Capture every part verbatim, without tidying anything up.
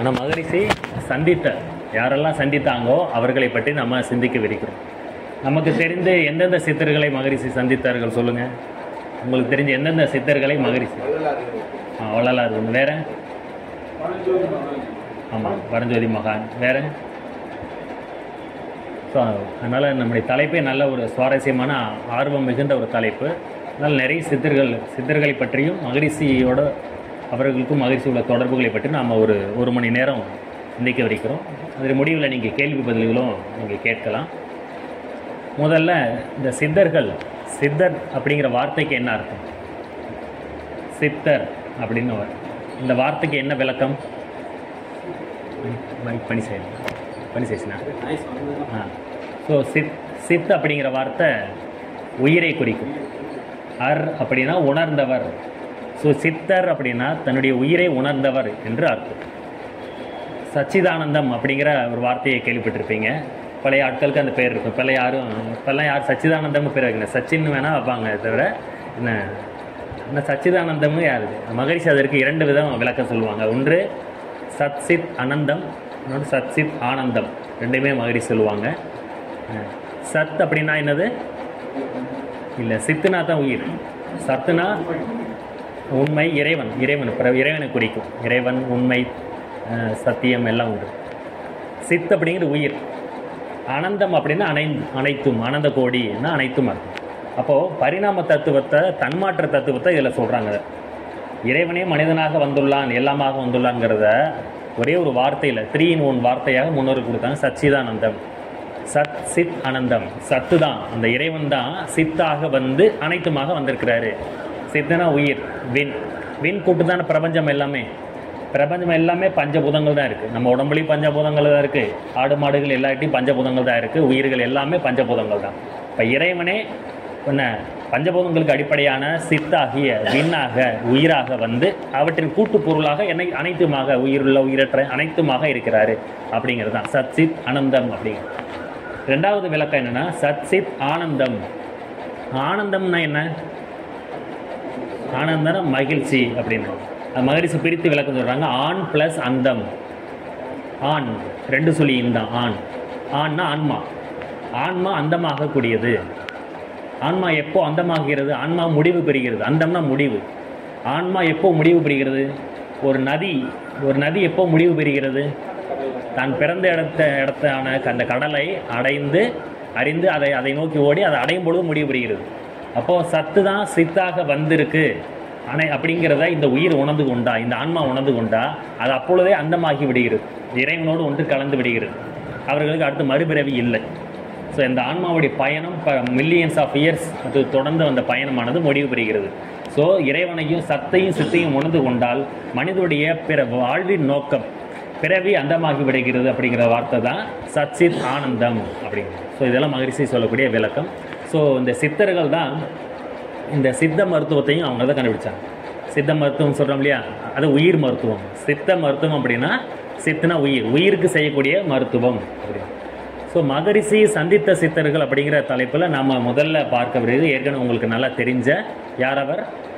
ஆனால் மகரிஷி சந்தித்த யாரெல்லாம் சந்தித்தாங்கோ அவர்களை பற்றி நம்ம சிந்திக்க விரிக்கிறோம். நமக்கு தெரிந்து எந்தெந்த சித்தர்களை மகரிஷி சந்தித்தார்கள் சொல்லுங்கள். உங்களுக்கு தெரிஞ்ச எந்தெந்த சித்தர்களை மகரிஷி? ஆ வள்ளலார் ஒன்று. வேறு? ஆமாம், பரஞ்சோதி மகான். வேறு? ஸோ அதனால் நம்முடைய தலைப்பே நல்ல ஒரு சுவாரஸ்யமான ஆர்வம் மிகுந்த ஒரு தலைப்பு. அதனால் நிறைய சித்தர்கள் சித்தர்களை பற்றியும் மகரிஷியோட அவர்களுக்கும் மகரிஷி உள்ள தொடர்புகளை பற்றி நாம் ஒரு ஒரு மணி நேரம் சிந்திக்க வைக்கிறோம். அதில் முடிவில் நீங்கள் கேள்வி பதில்களும் நீங்கள் கேட்கலாம். முதல்ல இந்த சித்தர்கள், சித்தர் அப்படிங்கிற வார்த்தைக்கு என்ன அர்த்தம்? சித்தர் அப்படின்னு இந்த வார்த்தைக்கு என்ன விளக்கம்? பணி செய்யணும் பணி செய்யணும் ஆ ஸோ சித் சித் அப்படிங்கிற வார்த்தை உயிரை குறிக்கும். அர் அப்படின்னா உணர்ந்தவர். ஸோ சித்தர் அப்படின்னா தன்னுடைய உயிரை உணர்ந்தவர் என்று அர்த்தம். சச்சிதானந்தம் அப்படிங்கிற ஒரு வார்த்தையை கேள்விப்பட்டிருப்பீங்க. பழைய ஆட்களுக்கு அந்த பேர் இருக்கும். இப்போல்லாம் யாரும் இப்போல்லாம் யார் சச்சிதானந்தம்னு பேர் வைக்கணும். சச்சின்னு வேணால் வைப்பாங்க. தவிர என்ன இந்த சச்சிதானந்தம்னு யாரு? மகரிஷி அதற்கு இரண்டு விதம் விளக்கம் சொல்லுவாங்க. ஒன்று சத் சித் அனந்தம், இன்னொன்று சத் சித் ஆனந்தம். ரெண்டுமே மகரிஷி சொல்லுவாங்க. சத் அப்படின்னா என்னது? இல்லை, சித்துனா தான் உயிர். சத்துனா உண்மை, இறைவன். இறைவன் இறைவனை குறிக்கும். இறைவன், உண்மை, சத்தியம் எல்லாம் உண்டு. சித் அப்படிங்கிற உயிர். அனந்தம் அப்படின்னா அனை அனைத்தும் அனந்த கோடின்னா அனைத்தும் அர்த்தம். அப்போது பரிணாம தத்துவத்தை, தன்மாற்ற தத்துவத்தை இதில் சொல்கிறாங்க. இறைவனே மனிதனாக வந்துள்ளான், எல்லாமாக வந்துள்ளான்ங்கிறத ஒரே ஒரு வார்த்தையில் த்ரீ இன் ஒன் வார்த்தையாக முன்னோருக்கு கொடுத்தாங்க. சச்சிதானந்தம். சத் சித் அனந்தம். சத்து தான், அந்த இறைவன் தான் சித்தாக வந்து அனைத்துமாக வந்திருக்கிறாரு. சித்தனா உயிர், வின். வின் கூட்டு தானே பிரபஞ்சம் எல்லாமே. பிரபஞ்சம் எல்லாமே பஞ்சபூதங்கள் தான் இருக்குது. நம்ம உடம்புலையும் பஞ்சபூதங்கள் தான் இருக்குது. ஆடு மாடுகள் எல்லார்ட்டையும் பஞ்சபூதங்கள் தான் இருக்குது. உயிர்கள் எல்லாமே பஞ்சபூதங்கள் தான். இப்போ இறைவனே என்ன பஞ்சபூதங்களுக்கு அடிப்படையான சித்தாகிய விண்ணாக உயிராக வந்து அவற்றின் கூட்டு பொருளாக என்னை அனைத்துமாக உயிருள்ள உயிரற்ற அனைத்துமாக இருக்கிறாரு அப்படிங்கிறது தான் சத் சித் அனந்தம் அப்படிங்கிறது. ரெண்டாவது விளக்கம் என்னென்னா சத் சித் ஆனந்தம். ஆனந்தம்னா என்ன? ஆனந்தம்னா மகிழ்ச்சி அப்படின்னு மகரிஷி பிரித்து விளக்கம் சொல்கிறாங்க. ஆண் ப்ளஸ் அந்தம். ஆண் ரெண்டு சொல்லி இந்தான். ஆண் ஆண்னா ஆன்மா. ஆன்மா அந்தமாக கூடியது. ஆன்மா எப்போ அந்தமாகிறது? ஆன்மா முடிவு பெறுகிறது. அந்தம்னா முடிவு. ஆன்மா எப்போ முடிவு பெறுகிறது? ஒரு நதி ஒரு நதி எப்போ முடிவு பெறுகிறது? தான் பிறந்த இடத்த இடத்தான அந்த கடலை அடைந்து அறிந்து அதை அதை நோக்கி ஓடி அதை அடையும் பொழுது முடிவு பெறுகிறது. அப்போது சத்து தான் சித்தாக வந்திருக்கு அனை அப்படிங்கிறத இந்த உயிர் உணர்ந்து கொண்டா, இந்த ஆன்மா உணர்ந்து கொண்டா, அது அப்பொழுதே அந்தமாகி விடுகிறது. இறைவனோடு ஒன்று கலந்து விடுகிறது. அவர்களுக்கு அடுத்து மறுபிறவி இல்லை. ஸோ இந்த ஆன்மாவுடைய பயணம் இப்போ மில்லியன்ஸ் ஆஃப் இயர்ஸ் அது தொடர்ந்து அந்த பயணமானது முடிவு பெறுகிறது. ஸோ இறைவனையும் சத்தையும் சித்தையும் உணர்ந்து கொண்டால் மனிதனுடைய பிற வாழ்வின் நோக்கம் பிறவி அந்தமாகி விடுகிறது அப்படிங்கிற வார்த்தை தான் சச்சித் ஆனந்தம் அப்படிங்கிறது. ஸோ இதெல்லாம் மகரிஷி சொல்லக்கூடிய விளக்கம். ஸோ இந்த சித்தர்கள் தான் இந்த சித்த மருத்துவத்தையும் அவங்க தான் கண்டுபிடிச்சாங்க. சித்த மருத்துவம் சொல்கிறோம் இல்லையா, அது உயிர் மருத்துவம். சித்த மருத்துவம் அப்படின்னா சித்தனா உயிர், உயிருக்கு செய்யக்கூடிய மருத்துவம் அப்படின்னு. ஸோ மகரிஷி சந்தித்த சித்தர்கள் அப்படிங்கிற தலைப்பில் நாம் முதல்ல பார்க்க விருது ஏற்கனவே உங்களுக்கு நல்லா தெரிஞ்ச யார் அவர்?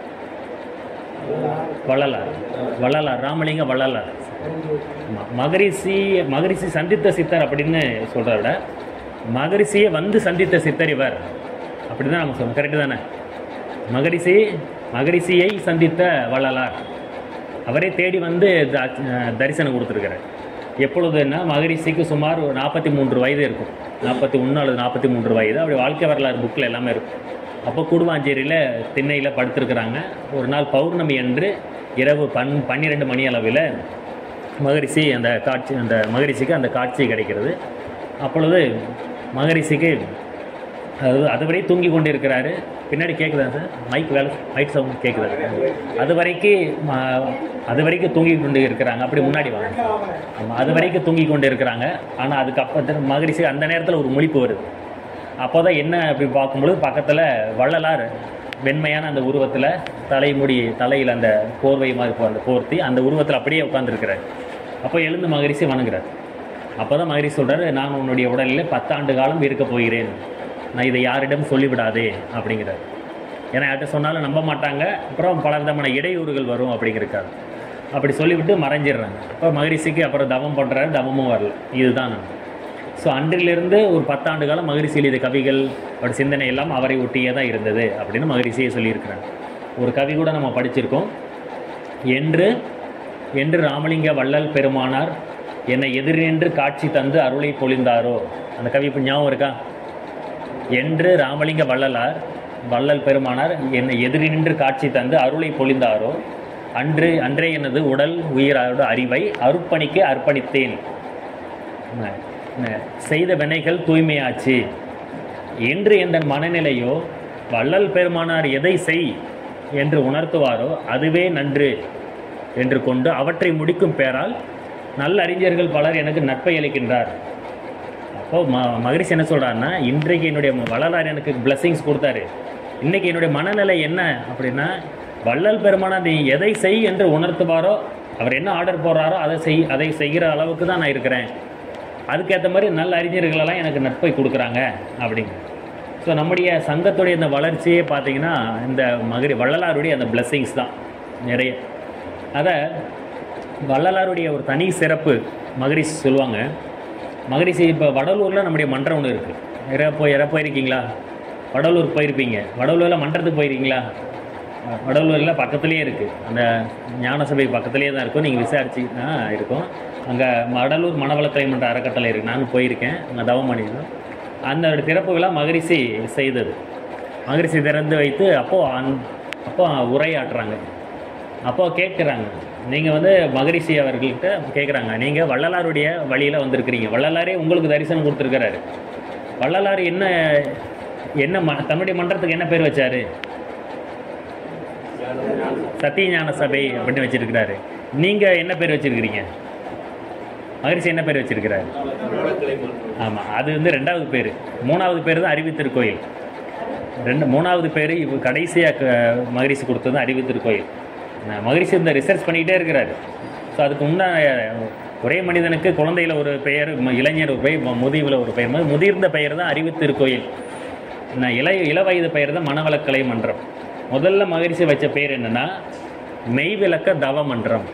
வள்ளலார். வள்ளலார், ராமலிங்க வள்ளலார். மகரிஷி மகரிஷி சந்தித்த சித்தர் அப்படின்னு சொல்கிறத விட மகரிஷியை வந்து சந்தித்த சித்தர் இவர் அப்படி தான் நம்ம சொல்லணும். கரெக்டு தானே? மகரிஷி மகரிஷியை சந்தித்த வள்ளலார். அவரே தேடி வந்து தரிசனம் கொடுத்துருக்கிறார். எப்பொழுதுன்னா மகரிஷிக்கு சுமார் ஒரு நாற்பத்தி மூன்று வயது இருக்கும். நாற்பத்தி ஒன்று அல்லது நாற்பத்தி மூன்று வயது. அப்படி வாழ்க்கை வரலாறு புக்கில் எல்லாமே இருக்கும். அப்போ கூடுவாஞ்சேரியில் திண்ணையில் படுத்திருக்கிறாங்க. ஒரு நாள் பௌர்ணமி அன்று இரவு பன் பன்னிரெண்டு மணி அளவில் மகரிஷி அந்த காட்சி அந்த மகரிஷிக்கு அந்த காட்சி கிடைக்கிறது. அப்பொழுது மகரிஷிக்கு அது அதுவரை தூங்கி கொண்டு இருக்கிறாரு. பின்னாடி கேட்குதா சார்? மைக் வேலை மைக் சவுண்ட் கேட்குதா? அது வரைக்கும் அது வரைக்கும் தூங்கி கொண்டு இருக்கிறாங்க. அப்படி முன்னாடி வாங்க. ஆமாம், அது வரைக்கும் தூங்கி கொண்டு இருக்கிறாங்க. ஆனால் அதுக்கப்புறம் மகரிஷி அந்த நேரத்தில் ஒரு முழிப்பு வருது. அப்போ தான் என்ன அப்படி பார்க்கும்பொழுது பக்கத்தில் வள்ளலார் வெண்மையான அந்த உருவத்தில் தலைமுடி தலையில் அந்த போர்வை மாதிரி அந்த போர்த்தி அந்த உருவத்தில் அப்படியே உட்காந்துருக்கிறார். அப்போ எழுந்து மகரிஷி வணங்குறார். அப்போ தான் மகரிஷி சொல்கிறார், நான் உன்னுடைய உடலில் பத்தாண்டு காலம் இருக்க போகிறேன், நான் இதை யாரிடம் சொல்லிவிடாதே அப்படிங்கிறார். ஏன்னா யார்கிட்ட சொன்னாலும் நம்ப மாட்டாங்க. அப்புறம் பல விதமான இடையூறுகள் வரும் அப்படிங்கிறக்காக. அப்படி சொல்லிவிட்டு மறைஞ்சிடுறாங்க. இப்போ மகரிஷிக்கு அப்புறம் தவம் பண்ணுறாரு, தவமும் வரல. இதுதான் நான். ஸோ அன்றிலிருந்து ஒரு பத்தாண்டு காலம் மகரிஷி எழுதிய கவிகள் அவரோட சிந்தனை எல்லாம் அவரை ஒட்டியே தான் இருந்தது அப்படின்னு மகரிஷியை சொல்லியிருக்கிறாங்க. ஒரு கவி கூட நம்ம படிச்சிருக்கோம். என்று என்று ராமலிங்க வள்ளல் பெருமானார் என்னை எதிரின்று காட்சி தந்து அருளை பொழிந்தாரோ. அந்த கவி இப்போ ஞாபகம் இருக்கா? என்று ராமலிங்க வள்ளலார் வள்ளல் பெருமானார் என்னை எதிரி நின்று காட்சி தந்து அருளை பொழிந்தாரோ அன்று அன்றே எனது உடல் உயிரோட அறிவை அர்ப்பணிக்க அர்ப்பணித்தேன். செய்த வினைகள் தூய்மையாச்சு. என்று எந்த மனநிலையோ வள்ளல் பெருமானார் எதை செய் என்று உணர்த்துவாரோ அதுவே நன்று என்று கொண்டு அவற்றை முடிக்கும் பேரால் நல்ல அறிஞர்கள் பலர் எனக்கு நட்பை அளிக்கின்றார். அப்போது ம மகரிஷி என்ன சொல்கிறாருன்னா, இன்றைக்கு என்னுடைய வள்ளலார் எனக்கு பிளெஸிங்ஸ் கொடுத்தாரு. இன்றைக்கி என்னுடைய மனநிலை என்ன அப்படின்னா, வள்ளல் பெருமானார் நீ எதை செய் என்று உணர்த்துவாரோ, அவர் என்ன ஆர்டர் போடுறாரோ அதை செய் அதை செய்கிற அளவுக்கு தான் நான் இருக்கிறேன். அதுக்கேற்ற மாதிரி நல்ல அறிஞர்களெல்லாம் எனக்கு நட்பை கொடுக்குறாங்க அப்படிங்க. ஸோ நம்முடைய சங்கத்துடைய இந்த வளர்ச்சியே பார்த்திங்கன்னா இந்த மகரி வள்ளலாருடைய அந்த பிளெஸிங்ஸ் தான் நிறைய. அதை வள்ளலாருடைய ஒரு தனி சிறப்பு மகரிஷி சொல்லுவாங்க. மகரிஷி இப்போ வடலூரில் நம்முடைய மன்றம் ஒன்று இருக்குது. நிறைய போய் யாராவது போயிருக்கீங்களா? வடலூர் போயிருப்பீங்க. வடலூரில் மன்றத்துக்கு போயிருக்கீங்களா? வடலூரில் பக்கத்துலேயே இருக்குது. அந்த ஞானசபை பக்கத்துலேயே தான் இருக்கும். நீங்கள் விசாரிச்சிங்கன்னா இருக்கும். அங்கே வடலூர் மனவளக்கலை மன்ற அறக்கட்டளை இருக்குது. நானும் போயிருக்கேன். அங்கே தவம் பண்ணியிருந்தோம். அந்த திறப்பு விழா மகரிஷி செய்தது. மகரிஷி திறந்து வைத்து அப்போது அந் அப்போ உரையாற்றுறாங்க. அப்போ கேட்குறாங்க, நீங்கள் வந்து மகரிஷி அவர்கள்கிட்ட கேட்குறாங்க, நீங்கள் வள்ளலாருடைய வழியில் வந்திருக்கிறீங்க. வள்ளலாரே உங்களுக்கு தரிசனம் கொடுத்துருக்கிறாரு. வள்ளலார் என்ன என்ன ம தன்னுடைய மன்றத்துக்கு என்ன பேர் வச்சார்? சத்தியஞான சபை அப்படின்னு வச்சுருக்கிறாரு. நீங்கள் என்ன பேர் வச்சுருக்கிறீங்க? மகரிஷி என்ன பேர் வச்சுருக்கிறாரு? ஆமாம், அது வந்து ரெண்டாவது பேர். மூணாவது பேர் தான் அறிவித்திருக்கோயில். ரெண்டு மூணாவது பேர் இவ் கடைசியாக மகரிஷி கொடுத்தது அறிவித்திருக்கோயில். மகரிஷி இந்த ரிசர்ச் பண்ணிக்கிட்டே இருக்கிறாரு. ஸோ அதுக்கு முன்னாடி ஒரே மனிதனுக்கு குழந்தையில் ஒரு பெயர், இளைஞர் ஒரு பெயர், முதியவில் ஒரு பெயர், முதிர்ந்த பெயர் தான் அறிவித்திருக்கோயில். இளைய இள வயது பெயர் தான் மனவளக்கலை மன்றம். முதல்ல மகரிஷி வச்ச பெயர் என்னென்னா மெய் விளக்க தவ மன்றம்.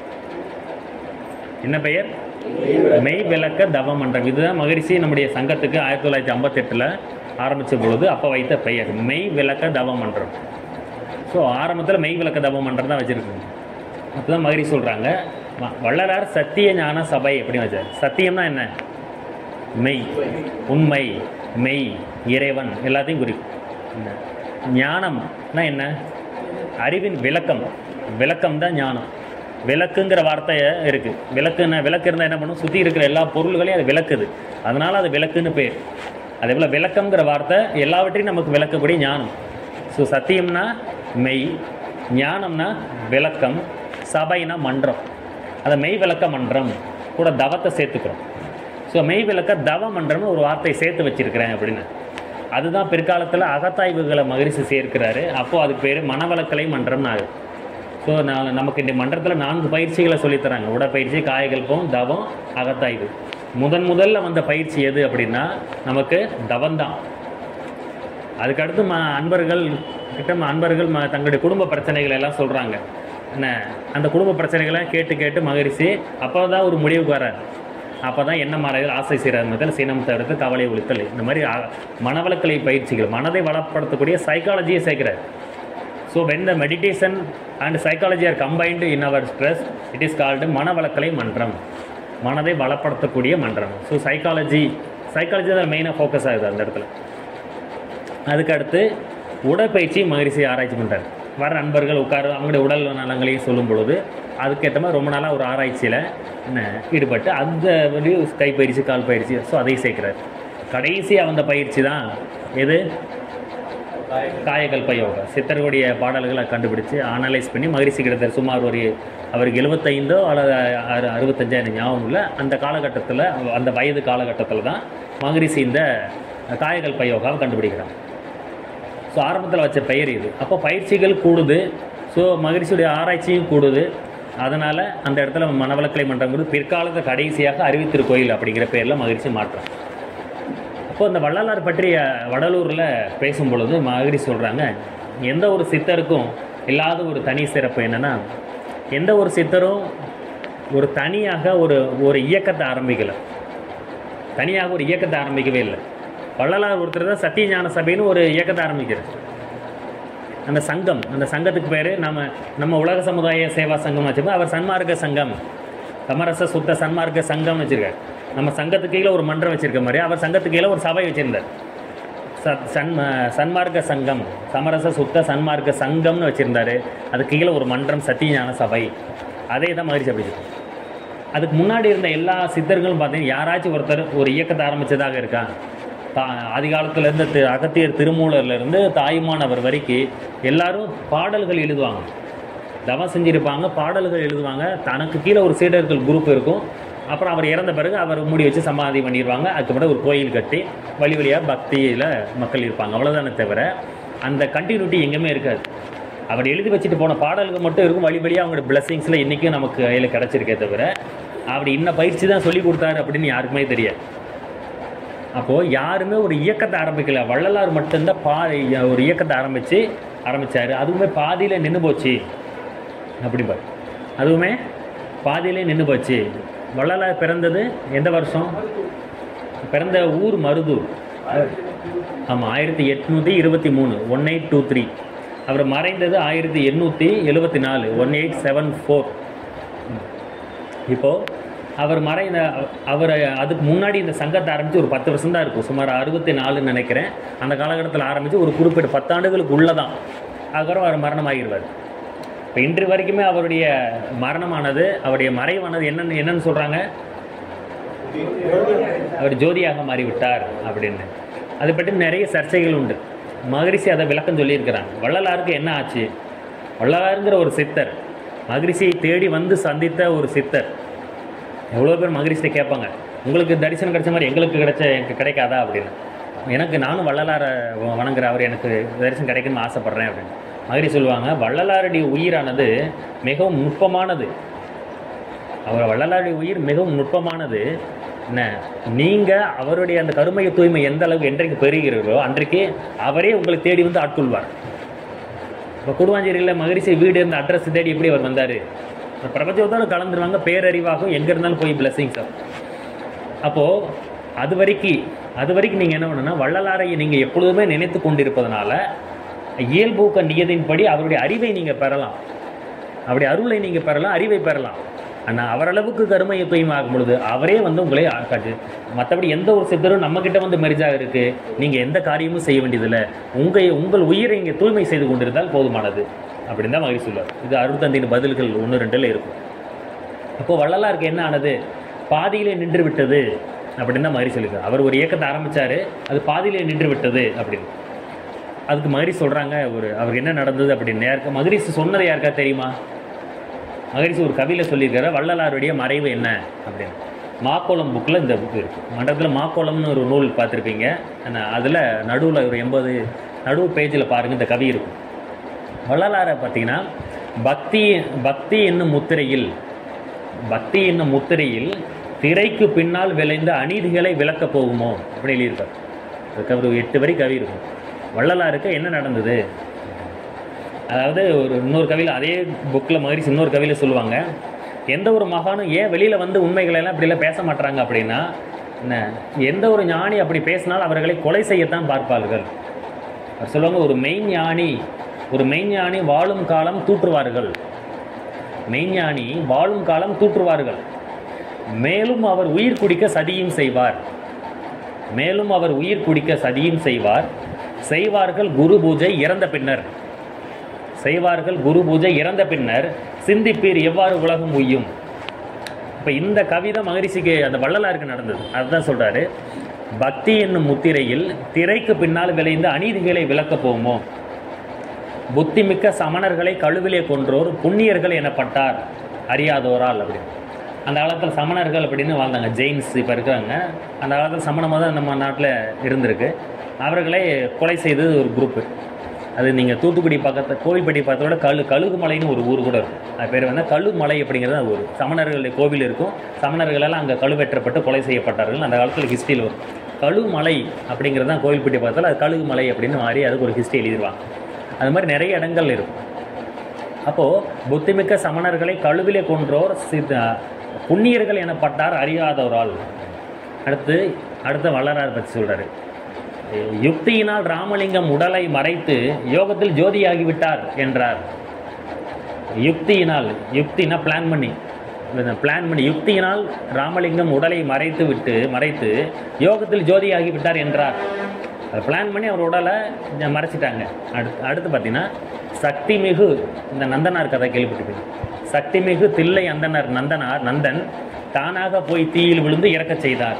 என்ன பெயர்? மெய் விளக்க தவ மன்றம். இதுதான் மகரிஷி நம்முடைய சங்கத்துக்கு ஆயிரத்தி தொள்ளாயிரத்தி ஐம்பத்தெட்டில் ஆரம்பித்த பொழுது அப்போ வைத்த பெயர் மெய் விளக்க தவ மன்றம். ஸோ ஆரம்பத்தில் மெய் விளக்க தவ மன்றம் தான் வச்சுருக்குங்க. அப்போ தான் மகரிஷி சொல்கிறாங்க, வள்ளலார் சத்திய ஞான சபை அப்படின்னு வச்சார். சத்தியம்னா என்ன? மெய், உண்மை, மெய், இறைவன் எல்லாத்தையும் குறிக்கும். ஞானம்னா என்ன? அறிவின் விளக்கம். விளக்கம் தான் ஞானம். விளக்குங்கிற வார்த்தையை இருக்குது. விளக்குன்னா விளக்கு இருந்தால் என்ன பண்ணும்? சுற்றி இருக்கிற எல்லா பொருள்களையும் அது விளக்குது. அதனால் அது விளக்குன்னு பேர். அதே போல் விளக்கம்ங்கிற வார்த்தை எல்லாவற்றையும் நமக்கு விளக்கக்கூடிய ஞானம். ஸோ சத்தியம்னா மெய், ஞானம்னா விளக்கம், சபைனா மன்றம். அதை மெய் விளக்க மன்றம் கூட தவத்தை சேர்த்துக்கிறோம். ஸோ மெய் விளக்க தவ மன்றம்னு ஒரு வார்த்தையை சேர்த்து வச்சுருக்கிறேன் அப்படின்னு. அதுதான் பிற்காலத்தில் அகத்தாய்வுகளை மகரிஷி சேர்க்கிறாரு. அப்போது அதுக்கு பேர் மனவளக்கலை மன்றம்னு ஆகுது. ஸோ நான் நமக்கு இந்த மன்றத்தில் நான்கு பயிற்சிகளை சொல்லித்தராங்க. உடற்பயிற்சி, காயகல்பம், தவம், அகத்தாய்வு. முதன் முதல்ல வந்த பயிற்சி எது அப்படின்னா நமக்கு தவம்தான். அதுக்கடுத்து ம அன்பர்கள் கிட்ட அன்பர்கள் ம தங்களுடைய குடும்ப பிரச்சனைகள் எல்லாம் சொல்கிறாங்க. என்ன அந்த குடும்ப பிரச்சனைகளை கேட்டு கேட்டு மகரிஷி அப்போ தான் ஒரு முடிவுக்கு வரார். அப்போ தான் என்ன மாறாது? ஆசை சீரமைத்தல், சினம் தடுத்து, கவலை ஒழித்தல், இந்த மாதிரி மனவளக்கலை பயிற்சிகள், மனதை வளப்படுத்தக்கூடிய சைக்காலஜியை சேர்க்கிறார். So when the meditation and psychology are combined in our stress, it is called Manavalakkalai Mandram. மனதை வளப்படுத்தக்கூடிய மன்றம். ஸோ சைக்காலஜி சைக்காலஜி தான் மெயினாக ஃபோக்கஸ் ஆகுது அந்த இடத்துல. அதுக்கடுத்து உடற்பயிற்சி மகரிஷி ஆராய்ச்சி பண்ணுறாரு. வர நண்பர்கள் உட்கார அவங்களுடைய உடல் நலங்களையும் சொல்லும் பொழுது அதுக்கேற்ற மாதிரி ரொம்ப நாளாக ஒரு ஆராய்ச்சியில் என்ன ஈடுபட்டு அந்த வந்து கைப்பயிற்சி, கால் பயிற்சி, ஸோ அதையும் சேர்க்குறாரு. கடைசியாக வந்த பயிற்சி தான் எது? காயகல்ப யோகா. சித்தர்களுடைய பாடல்களை கண்டுபிடிச்சு அனலைஸ் பண்ணி மகரிஷி கிட்டத்தட்ட சுமார் ஒரு அவருக்கு எழுபத்தைந்தோ அல்லது அறுபத்தஞ்சோ எனக்கு ஞாபகம் இல்லை. அந்த காலகட்டத்தில், அந்த வயது காலகட்டத்தில் தான் மகரிஷி இந்த காயகல்ப யோகாவை கண்டுபிடிக்கிறாங்க. ஸோ ஆரம்பத்தில் வச்ச பெயர் இது. அப்போ பயிற்சிகள் கூடுது. ஸோ மகரிஷியுடைய ஆராய்ச்சியும் கூடுது. அதனால் அந்த இடத்துல மனவளக்கலை மன்றங்கிறது பிற்காலத்தை கடைசியாக அறிவித்திருக்கோயில் அப்படிங்கிற பேரில் மகரிஷி மாற்றம். அப்போ இந்த வள்ளலார் பற்றிய வடலூரில் பேசும் பொழுது மகரிஷி சொல்கிறாங்க, எந்த ஒரு சித்தருக்கும் இல்லாத ஒரு தனி சிறப்பு என்னென்னா, எந்த ஒரு சித்தரும் ஒரு தனியாக ஒரு ஒரு இயக்கத்தை ஆரம்பிக்கலை, தனியாக ஒரு இயக்கத்தை ஆரம்பிக்கவே இல்லை. வள்ளலார் ஒருத்தர் தான் சத்தியஞான சபைன்னு ஒரு இயக்கத்தை ஆரம்பிக்கிறார். அந்த சங்கம், அந்த சங்கத்துக்கு பேர் நம்ம நம்ம உலக சமுதாய சேவா சங்கம் வச்சுப்போம், அவர் சன்மார்க்க சங்கம், சமரச சுத்த சன்மார்க்க சங்கம்னு வச்சுருக்கார். நம்ம சங்கத்துக்கு கீழே ஒரு மன்றம் வச்சுருக்க மாதிரி அவர் சங்கத்துக்கு கீழே ஒரு சபை வச்சுருந்தார். சத் சன் சன்மார்க்க சங்கம், சமரச சுத்த சன்மார்க்க சங்கம்னு வச்சுருந்தார். அதுக்கு கீழே ஒரு மன்றம் சத்தியஞான சபை. அதே தான் மகிழ்ச்சி அப்படி. அதுக்கு முன்னாடி இருந்த எல்லா சித்தர்களும் பார்த்தீங்கன்னா யாராச்சும் ஒருத்தர் ஒரு இயக்கத்தை ஆரம்பித்ததாக இருக்கா? தா ஆதி காலத்துலேருந்து திரு அகத்தியர் திருமூலர்லேருந்து தாயுமானவர் வரைக்கும் எல்லாரும் பாடல்கள் எழுதுவாங்க, தவம் செஞ்சுருப்பாங்க, பாடல்கள் எழுதுவாங்க. தனக்கு கீழே ஒரு சீடர்கள் குரூப் இருக்கும். அப்புறம் அவர் இறந்த பிறகு அவர் மூடி வச்சு சமாதி பண்ணிடுவாங்க. அதுக்கப்புறம் ஒரு கோயில் கட்டி வழி வழியாக பக்தியில் மக்கள் இருப்பாங்க. அவ்வளோதானே தவிர அந்த கண்டினியூட்டி எங்கேயுமே இருக்காது. அவர் எழுதி வச்சுட்டு போன பாடல்கள் மட்டும் இருக்கும். வழி வழியாக அவங்களோட பிளெஸிங்ஸில் இன்றைக்கும் நமக்கு கையில் கிடச்சிருக்கே தவிர அப்படி இன்னும் பயிற்சி தான் சொல்லி கொடுத்தாரு அப்படின்னு யாருக்குமே தெரியாது. அப்போது யாருமே ஒரு இயக்கத்தை ஆரம்பிக்கல. வள்ளலார் மட்டும்தான் பா ஒரு இயக்கத்தை ஆரம்பித்து ஆரம்பித்தார். அதுவுமே பாதியில் நின்று போச்சு அப்படிப்பார். அதுவுமே பாதியிலே நின்று போச்சு. வள்ளலார் பிறந்தது எந்த வருஷம்? பிறந்த ஊர் மருதூர். ஆமாம், ஆயிரத்தி எட்நூற்றி இருபத்தி மூணு ஒன் எயிட் டூ த்ரீ. அவர் மறைந்தது ஆயிரத்தி எண்ணூற்றி எழுபத்தி நாலு ஒன் எயிட் செவன் ஃபோர். இப்போது அவர் மறைந்த அவர் அதுக்கு முன்னாடி இந்த சங்கத்தை ஆரம்பித்து ஒரு பத்து வருஷம் தான் இருக்கும், சுமார் அறுபத்தி நாலுன்னு நினைக்கிறேன். அந்த காலகட்டத்தில் ஆரம்பித்து ஒரு குறிப்பிட்ட பத்தாண்டுகளுக்கு உள்ளே தான் அதுக்கப்புறம் அவர் மரணமாகிடுவார். இப்போ இன்று வரைக்குமே அவருடைய மரணமானது, அவருடைய மறைவானது என்னென்னு என்னென்னு சொல்கிறாங்க, அவர் ஜோதியாக மாறிவிட்டார் அப்படின்னு. அதை பற்றி நிறைய சர்ச்சைகள் உண்டு. மகரிஷி அதை விளக்கம் சொல்லியிருக்கிறாங்க. வள்ளலாருக்கு என்ன ஆச்சு? வள்ளலாருங்கிற ஒரு சித்தர், மகரிஷியை தேடி வந்து சந்தித்த ஒரு சித்தர். எவ்வளோ பேர் மகரிஷியை கேட்பாங்க, உங்களுக்கு தரிசனம் கிடைச்ச மாதிரி எங்களுக்கு கிடைச்ச எனக்கு கிடைக்காதா அப்படின்னு. எனக்கு நானும் வள்ளலாரை வணங்குற அவர் எனக்கு தரிசனம் கிடைக்கணும்னு ஆசைப்பட்றேன் அப்படின்னு. மகரிஷி சொல்லுவாங்க, வள்ளலாருடைய உயிரானது மிகவும் நுட்பமானது. அவர் வள்ளலாருடைய உயிர் மிகவும் நுட்பமானது. என்ன, நீங்கள் அவருடைய அந்த கருமைய தூய்மை எந்த அளவுக்கு என்றைக்கு பெறுகிறீர்களோ அன்றைக்கு அவரே உங்களை தேடி வந்து ஆட்கொள்வார். இப்போ குடுவாஞ்சேரியில் மகரிஷி வீடு இருந்த அட்ரஸ் தேடி எப்படி அவர் வந்தார்? பிரபஞ்சத்தாலும் கலந்துருவாங்க, பேரறிவாகும், எங்கே இருந்தாலும் போய் பிளெஸிங்ஸ் ஆகும். அப்போது அது வரைக்கும் அது வரைக்கும் நீங்கள் என்ன பண்ணணும்னா, வள்ளலாரை நீங்கள் எப்பொழுதுமே நினைத்து கொண்டிருப்பதனால இயல்பூக்க நியதின்படி அவருடைய அறிவை நீங்கள் பெறலாம், அவருடைய அருளை நீங்கள் பெறலாம், அறிவை பெறலாம். ஆனால் அவரளவுக்கு கருமையை தூய்மை ஆகும் பொழுது அவரே வந்து உங்களே காட்டு. மற்றபடி எந்த ஒரு சித்தரும் நம்மக்கிட்ட வந்து மெரிஜாக இருக்குது, நீங்கள் எந்த காரியமும் செய்ய வேண்டியதில்லை, உங்கள் உங்கள் உயிரை இங்கே தூய்மை செய்து கொண்டிருந்தால் போதுமானது அப்படின்னு தான் மகிழ்ச்சி சொல்லுவார். இது அறுபத்தந்தின் பதில்கள் ஒன்று ரெண்டில் இருக்கும். அப்போது வள்ளலாருக்கு என்ன ஆனது? பாதியிலே நின்று விட்டது அப்படின்னு தான் மகிழ்ச்சி சொல்லியிருக்கார். அவர் ஒரு இயக்கத்தை ஆரம்பித்தார், அது பாதியிலே நின்று விட்டது அப்படின்னு. அதுக்கு மகரிஷி சொல்கிறாங்க, ஒரு அவருக்கு என்ன நடந்தது அப்படின்னு. யாருக்கு மகரிஷி சொன்னது யாருக்கா தெரியுமா? மகரிஷி ஒரு கவியில் சொல்லியிருக்காரு, வள்ளலாருடைய மறைவு என்ன அப்படின்னு. மாக்கோளம் புக்கில் இந்த புக்கு இருக்குது. மண்டலத்தில் மாக்கோளம்னு ஒரு நூல் பார்த்துருப்பீங்க. அதில் நடுவில் ஒரு எண்பது நடுவு பேஜில் பாருங்கள், இந்த கவி இருக்கும். வள்ளலாரை பார்த்தீங்கன்னா, பக்தி பக்தி என்னும் முத்திரையில் பக்தி என்னும் முத்திரையில் திரைக்கு பின்னால் விளைந்த அநீதிகளை விளக்கப் போகுமோ அப்படி எழுதியிருக்கார். அதுக்கு ஒரு எட்டு வரி கவி இருக்கும். வள்ளலாருக்கு என்ன நடந்தது? அதாவது ஒரு இன்னொரு கவியில், அதே புக்கில் மகரிஷி இன்னொரு கவியில் சொல்லுவாங்க, எந்த ஒரு மகானும் ஏன் வெளியில் வந்து உண்மைகளெல்லாம் இப்படிலாம் பேச மாட்டாங்க அப்படின்னா, என்ன எந்த ஒரு ஞானி அப்படி பேசினாலும் அவர்களை கொலை செய்யத்தான் பார்ப்பார்கள். அவர் சொல்லுவாங்க, ஒரு மெய்ஞானி ஒரு மெய்ஞானி வாழும் காலம் தூற்றுவார்கள், மெய்ஞானி வாழும் காலம் தூற்றுவார்கள், மேலும் அவர் உயிர் குடிக்க சதியும் செய்வார், மேலும் அவர் உயிர் குடிக்க சதியும் செய்வார் செய்வார்கள் குரு பூஜை இறந்த பின்னர் செய்வார்கள் குரு பூஜை இறந்த பின்னர் சிந்திப்பீர் எவ்வாறு உலகம் உய்யும். இப்போ இந்த கவிதை மகரிஷிக்கு, அந்த வள்ளலாருக்கு நடந்தது. அதுதான் சொல்கிறாரு, பக்தி என்னும் முத்திரையில் திரைக்கு பின்னால் விளைந்த அநீதிகளை விளக்கப் போகுமோ, புத்திமிக்க சமணர்களை கழுவிலே கொன்றோர் புண்ணியர்கள் எனப்பட்டார் அறியாதோரால் அப்படின்னு. அந்த காலத்தில் சமணர்கள் அப்படின்னு வாழ்ந்தாங்க, ஜெயின்ஸ் இப்போ இருக்கிறாங்க. அந்த காலத்தில் சமணமாக தான் நம்ம நாட்டில் இருந்திருக்கு. அவர்களை கொலை செய்தது ஒரு குரூப்பு. அது நீங்கள் தூத்துக்குடி பக்கத்தில் கோவில்பட்டி பக்கத்தோட கழு கழுகுமலைன்னு ஒரு ஊர் கூட இருக்கும். அது பேர் வந்து கழுமலை அப்படிங்கிறது அது ஒரு சமணர்களுடைய கோவில் இருக்கும். சமணர்களெல்லாம் அங்கே கழுவேற்றப்பட்டு கொலை செய்யப்பட்டார்கள். அந்த காலத்தில் ஹிஸ்ட்ரியில் வரும். கழுமலை அப்படிங்கிறது தான் கோவில்பட்டி பக்கத்தில், அது கழுகுமலை அப்படின்னு மாறி அதுக்கு ஒரு ஹிஸ்ட்ரி எழுதிடுவாங்க. அது மாதிரி நிறைய இடங்கள் இருக்கும். அப்போது புத்திமிக்க சமணர்களை கழுவிலே கொன்றோர் சித்த புண்ணியர்கள் எனப்பட்டார் அறியாதவரால். அடுத்து அடுத்த வள்ளலார் பற்றி சொல்கிறாரு. யுக்தியினால் ராமலிங்கம் உடலை மறைத்து யோகத்தில் ஜோதியாகிவிட்டார் என்றார். யுக்தியினால், யுக்தினா பிளான் பண்ணி பிளான் பண்ணி யுக்தியினால் ராமலிங்கம் உடலை மறைத்து விட்டு மறைத்து யோகத்தில் ஜோதியாகிவிட்டார் என்றார். அதை பிளான் பண்ணி அவர் உடலை மறைச்சிட்டாங்க. அடுத்து அடுத்து பார்த்தீங்கன்னா சக்தி மிகு, இந்த நந்தனார் கதை கேள்விப்பட்டிருப்பீங்க. சக்தி மிகு தில்லை அந்தனர் நந்தனார் நந்தன் தானாக போய் தீயில் விழுந்து இறக்க செய்தார்.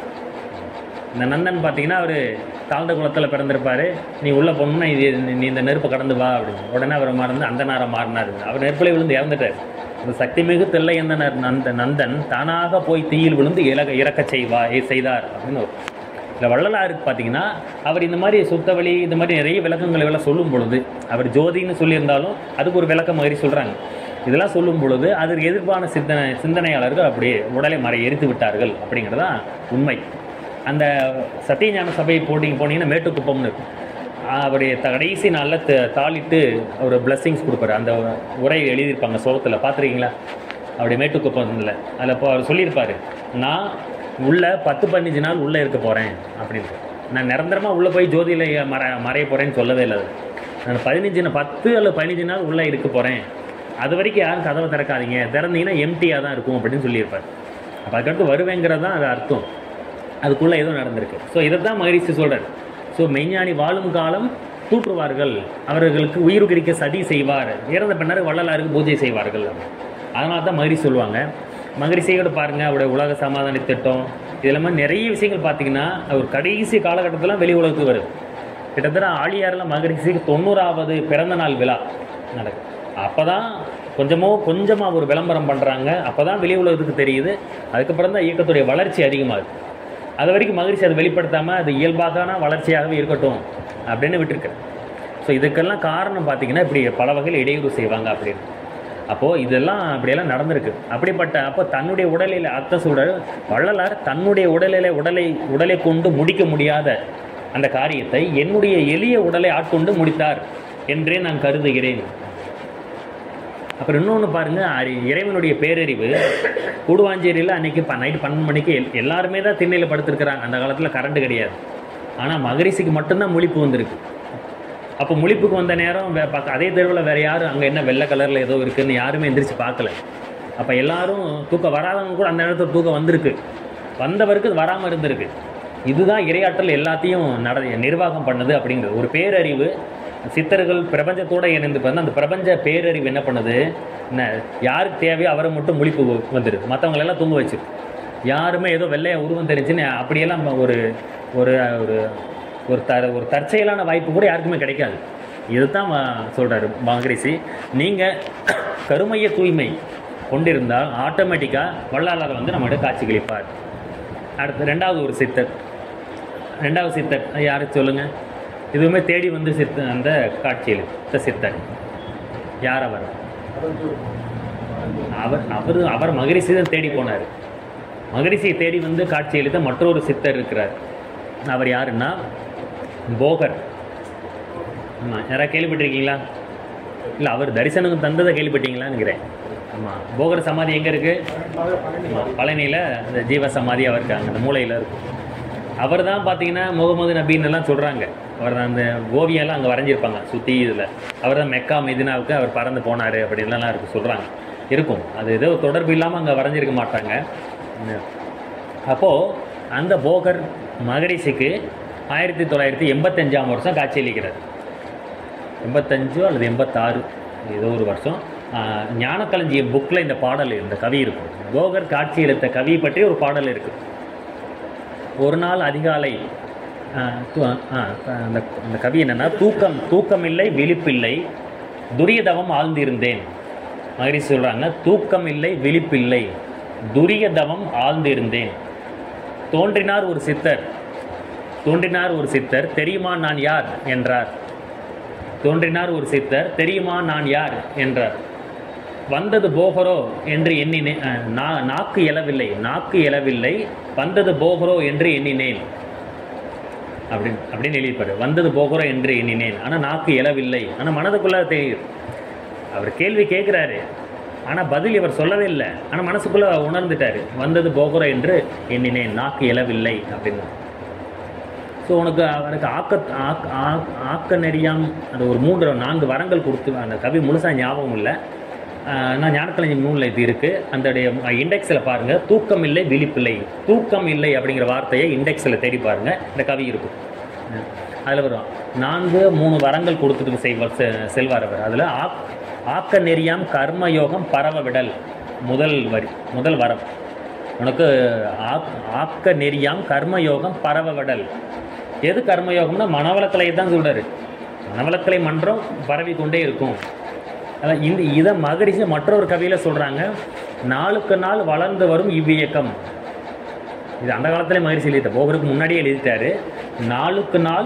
இந்த நந்தன் பார்த்தீங்கன்னா அவர் தாழ்ந்த குளத்தில் பிறந்திருப்பார். நீ உள்ளே போகணுன்னா இது நீ இந்த நெருப்பை கடந்து வா அப்படின்னு. உடனே அவர் மறந்து அந்தனாரை மாறினார். அவர் நெருப்பில் விழுந்து இறந்துட்டார். இந்த சக்தி மிகு தில்லை அந்தனர் நந்த நந்தன் தானாக போய் தீயில் விழுந்து இறக்க இறக்க செய்வா செய்தார் அப்படின்னு ஒரு இல்லை வள்ளலாருக்கு பார்த்தீங்கன்னா அவர் இந்த மாதிரி சுத்தவழி இந்த மாதிரி நிறைய விளக்கங்களை எல்லாம் சொல்லும் பொழுது, அவர் ஜோதின்னு சொல்லியிருந்தாலும் அதுக்கு ஒரு விளக்கம் மாதிரி சொல்கிறாங்க. இதெல்லாம் சொல்லும் பொழுது அதற்கு எதிர்ப்பான சிந்தனை சிந்தனையாளர்கள் அப்படியே உடலை மறை எரித்து விட்டார்கள் அப்படிங்கிறதான் உண்மை. அந்த சத்தியஞான சபை போட்டிங்க போனீங்கன்னா மேட்டுக்குப்பம்னு இருக்கும். அவருடைய கடைசி நாளில் தாளிட்டு ஒரு பிளஸ்ஸிங்ஸ் கொடுப்பாரு. அந்த உரை எழுதியிருப்பாங்க சோகத்தில், பார்த்துருக்கீங்களா? அப்படி மேட்டுக்குப்பம்ல அதில் இப்போ அவர் சொல்லியிருப்பார், நான் உள்ளே பத்து பதினஞ்சு நாள் உள்ளே இருக்க போகிறேன் அப்படின்ட்டு. நான் நிரந்தரமாக உள்ளே போய் ஜோதியில் மற மறைய போகிறேன்னு சொல்லவே இல்லை. நான் பதினஞ்சு பத்து அல்லது பதினஞ்சு நாள் உள்ளே இருக்க போகிறேன், அது வரைக்கும் யாரும் கதவை திறக்காதீங்க, திறந்தீங்கன்னா எம்டியாக தான் இருக்கும் அப்படின்னு சொல்லியிருப்பார். அப்போ அதுக்கடுத்து வருவேங்கிறது தான் அது அர்த்தம். அதுக்குள்ளே ஏதோ நடந்திருக்கு. ஸோ இதை தான் மகிழ்ச்சி சொல்கிறார். ஸோ மெய்ஞானி வாழும் காலம் தூற்றுவார்கள், அவர்களுக்கு உயிர் கிடைக்க சதி செய்வார், இறந்த பின்னர் வள்ளலாருக்கு பூஜை செய்வார்கள். அதனால தான் மகிழ்ச்சி சொல்லுவாங்க. மகிழ்ச்சியோட பாருங்கள் அவருடைய உலக சமாதான திட்டம் இதெல்லாம் நிறைய விஷயங்கள் பார்த்தீங்கன்னா ஒரு கடைசி காலகட்டத்தில் வெளி உலகத்துக்கு வருது. கிட்டத்தட்ட ஆழியாரில் மகிழ்ச்சிக்கு தொண்ணூறாவது பிறந்த நாள் விழா நடக்குது. அப்போ தான் கொஞ்சமோ கொஞ்சமாக ஒரு விளம்பரம் பண்ணுறாங்க. அப்போ தான் வெளி உலகத்துக்கு தெரியுது. அதுக்கப்புறம் தான் இயக்கத்துடைய வளர்ச்சி அதிகமாகுது. அது வரைக்கும் மகிழ்ச்சி அதை வெளிப்படுத்தாமல் அது இயல்பான வளர்ச்சியாகவே இருக்கட்டும் அப்படின்னு விட்டுருக்கு. ஸோ இதுக்கெல்லாம் காரணம் பார்த்திங்கன்னா இப்படி பல வகையில் இடையூறு செய்வாங்க அப்படின்னு. அப்போது இதெல்லாம் அப்படியெல்லாம் நடந்திருக்கு. அப்படிப்பட்ட அப்போ தன்னுடைய உடலில் அர்த்த சூழல் வள்ளலார் தன்னுடைய உடலில் உடலை உடலை கொண்டு முடிக்க முடியாத அந்த காரியத்தை என்னுடைய எளிய உடலை ஆட்கொண்டு முடித்தார் என்றே நான் கருதுகிறேன். அப்புறம் இன்னொன்று பாருங்கள், இறைவனுடைய பேரறிவு. கூடுவாஞ்சேரியில் அன்றைக்கி ப நைட்டு பன்னெண்டு மணிக்கு எல் எல்லாருமே தான் திண்ணையில் படுத்துருக்குறாங்க. அந்த காலத்தில் கரண்ட்டு கிடையாது. ஆனால் மகரிஷிக்கு மட்டும்தான் முழிப்பு வந்திருக்கு. அப்போ முழிப்புக்கு வந்த நேரம் வே பார்க்க அதே தெருவில் வேறு யாரும் அங்கே என்ன வெள்ளை கலரில் ஏதோ இருக்குதுன்னு யாருமே எந்திரிச்சு பார்க்கல. அப்போ எல்லோரும் தூக்கம் வராதவங்க கூட அந்த நேரத்தில் தூக்கம் வந்திருக்கு, வந்தவருக்கு வராமல் இருந்திருக்கு. இதுதான் இறையாற்றல் எல்லாத்தையும் நட நிர்வாகம் பண்ணுது அப்படிங்கிறது. ஒரு பேரறிவு சித்தர்கள் பிரபஞ்சத்தோடு இணைந்து வந்து அந்த பிரபஞ்ச பேரறிவு என்ன பண்ணுது, என்ன யாருக்கு தேவையோ அவரை மட்டும் முழிப்பு வந்துடுது, மற்றவங்களெல்லாம் தூங்க வச்சு. யாருமே ஏதோ வெள்ளைய உருவம் தெரிஞ்சுன்னு அப்படியெல்லாம் ஒரு ஒரு ஒரு ஒரு த ஒரு தற்செயலான வாய்ப்பு கூட யாருக்குமே கிடைக்காது. இதுதான் சொல்கிறாரு மகரிஷி. நீங்கள் கருமைய தூய்மை கொண்டிருந்தால் ஆட்டோமேட்டிக்காக வள்ளலார் வந்து நம்மகிட்ட காட்சி கழிப்பார். அடுத்து ரெண்டாவது ஒரு சித்தர். ரெண்டாவது சித்தர் யாரு சொல்லுங்கள்? இதுவுமே தேடி வந்து சித்த அந்த காட்சியில் சித்தர் யார்? அவர் அவர் அவர் அவர் மகரிஷி தான் தேடி போனார். மகரிஷியை தேடி வந்து காட்சி அளித்த மற்றொரு சித்தர் இருக்கிறார். அவர் யாருன்னா போகர். ஆமாம், யாராவது கேள்விப்பட்டிருக்கீங்களா? இல்லை, அவர் தரிசனம் தந்ததை கேள்விப்பட்டீங்களான்னுக்கிறேன். ஆமாம், போகர் சமாதி எங்கே இருக்குது? ஆமாம், பழனியில் அந்த ஜீவ சமாதி அவருக்கு அங்கே அந்த மூலையில் இருக்கும். அவர் தான் பார்த்தீங்கன்னா முகமது நபின்னு எல்லாம் சொல்கிறாங்க. அவர் தான் அந்த ஓவியெல்லாம் அங்கே வரைஞ்சிருப்பாங்க சுற்றி இதில். அவர் தான் மெக்கா மெதினாவுக்கு அவர் பறந்து போனார் அப்படின்லாம் இருக்குது சொல்கிறாங்க. இருக்கும், அது ஏதோ தொடர்பு இல்லாமல் அங்கே வரைஞ்சிருக்க மாட்டாங்க. அப்போது அந்த போகர் மகரிஷிக்கு ஆயிரத்தி தொள்ளாயிரத்தி எண்பத்தஞ்சாம் வருஷம் காட்சியளிக்கிறார். எண்பத்தஞ்சோ அல்லது எண்பத்தாறு ஏதோ ஒரு வருஷம். ஞானக்களஞ்சியம் புக்கில் இந்த பாடல் இந்த கவி இருக்கும். போகர் காட்சியளித்த கவி பற்றி ஒரு பாடல் இருக்குது. ஒரு நாள் அதிகாலை அந்த அந்த கவி என்னென்னா, தூக்கம் தூக்கமில்லை விழிப்பில்லை துரியதவம் ஆழ்ந்திருந்தேன். மகரிஷி சொல்கிறாங்க, தூக்கம் இல்லை விழிப்பில்லை துரியதவம் ஆழ்ந்திருந்தேன். தோன்றினார் ஒரு சித்தர் தோன்றினார் ஒரு சித்தர் தெரியுமா நான் யார் என்றார். தோன்றினார் ஒரு சித்தர் தெரியுமா நான் யார் என்றார். வந்தது போகரோ என்று எண்ணினேன். நாக்கு எழவில்லை நாக்கு எழவில்லை வந்தது போகரோ என்று எண்ணினேன் அப்படின்னு அப்படின்னு எழுதிப்பாரு. வந்தது போகரோ என்று எண்ணினேன், ஆனால் நாக்கு எழவில்லை. ஆனால் மனதுக்குள்ளே தெரியுது. அவர் கேள்வி கேட்குறாரு, ஆனால் பதில் இவர் சொல்லவே இல்லை. ஆனால் மனசுக்குள்ளே உணர்ந்துட்டார், வந்தது போகிற என்று எண்ணினேன், நாக்கு இழவில்லை அப்படின்னு. ஸோ உனக்கு அவருக்கு ஆக்க ஆக் ஆக் ஆக்க நெறியாம் அந்த ஒரு மூன்று நான்கு வரங்கள் கொடுத்து, அந்த கவி முழுசாக ஞாபகம் இல்லை, நான் ஞானக்கலைஞர் நூலில் இது இருக்குது, அந்த இண்டெக்ஸில் பாருங்கள், தூக்கம் இல்லை விழிப்பில்லை, தூக்கம் இல்லை அப்படிங்கிற வார்த்தையை இண்டெக்ஸில் தேடி பாருங்கள், இந்த கவி இருக்கும். அதில் வரும் நான்கு மூணு வரங்கள் கொடுத்துட்டு செய்வார் செல்வார் அவர். அதில் ஆக் ஆக்க நெறியாம் கர்மயோகம் பரவ விடல் முதல் வரி, முதல் வரம். உனக்கு ஆக் ஆக்க நெறியாம் கர்மயோகம் பரவ விடல். எது கர்மயோகம்னா மனவளக்கலை தான் சொல்கிறாரு. மனவளக்கலை மன்றம் பரவி கொண்டே இருக்கும். அதான் இந்த இதை மகரிஷி மற்றொரு கவியில் சொல்கிறாங்க, நாளுக்கு நாள் வளர்ந்து வரும் இவ்வியக்கம். இது அந்த காலத்திலே மகரிஷி எழுதிட்டார், போகருக்கு முன்னாடியே எழுதிட்டாரு. நாளுக்கு நாள்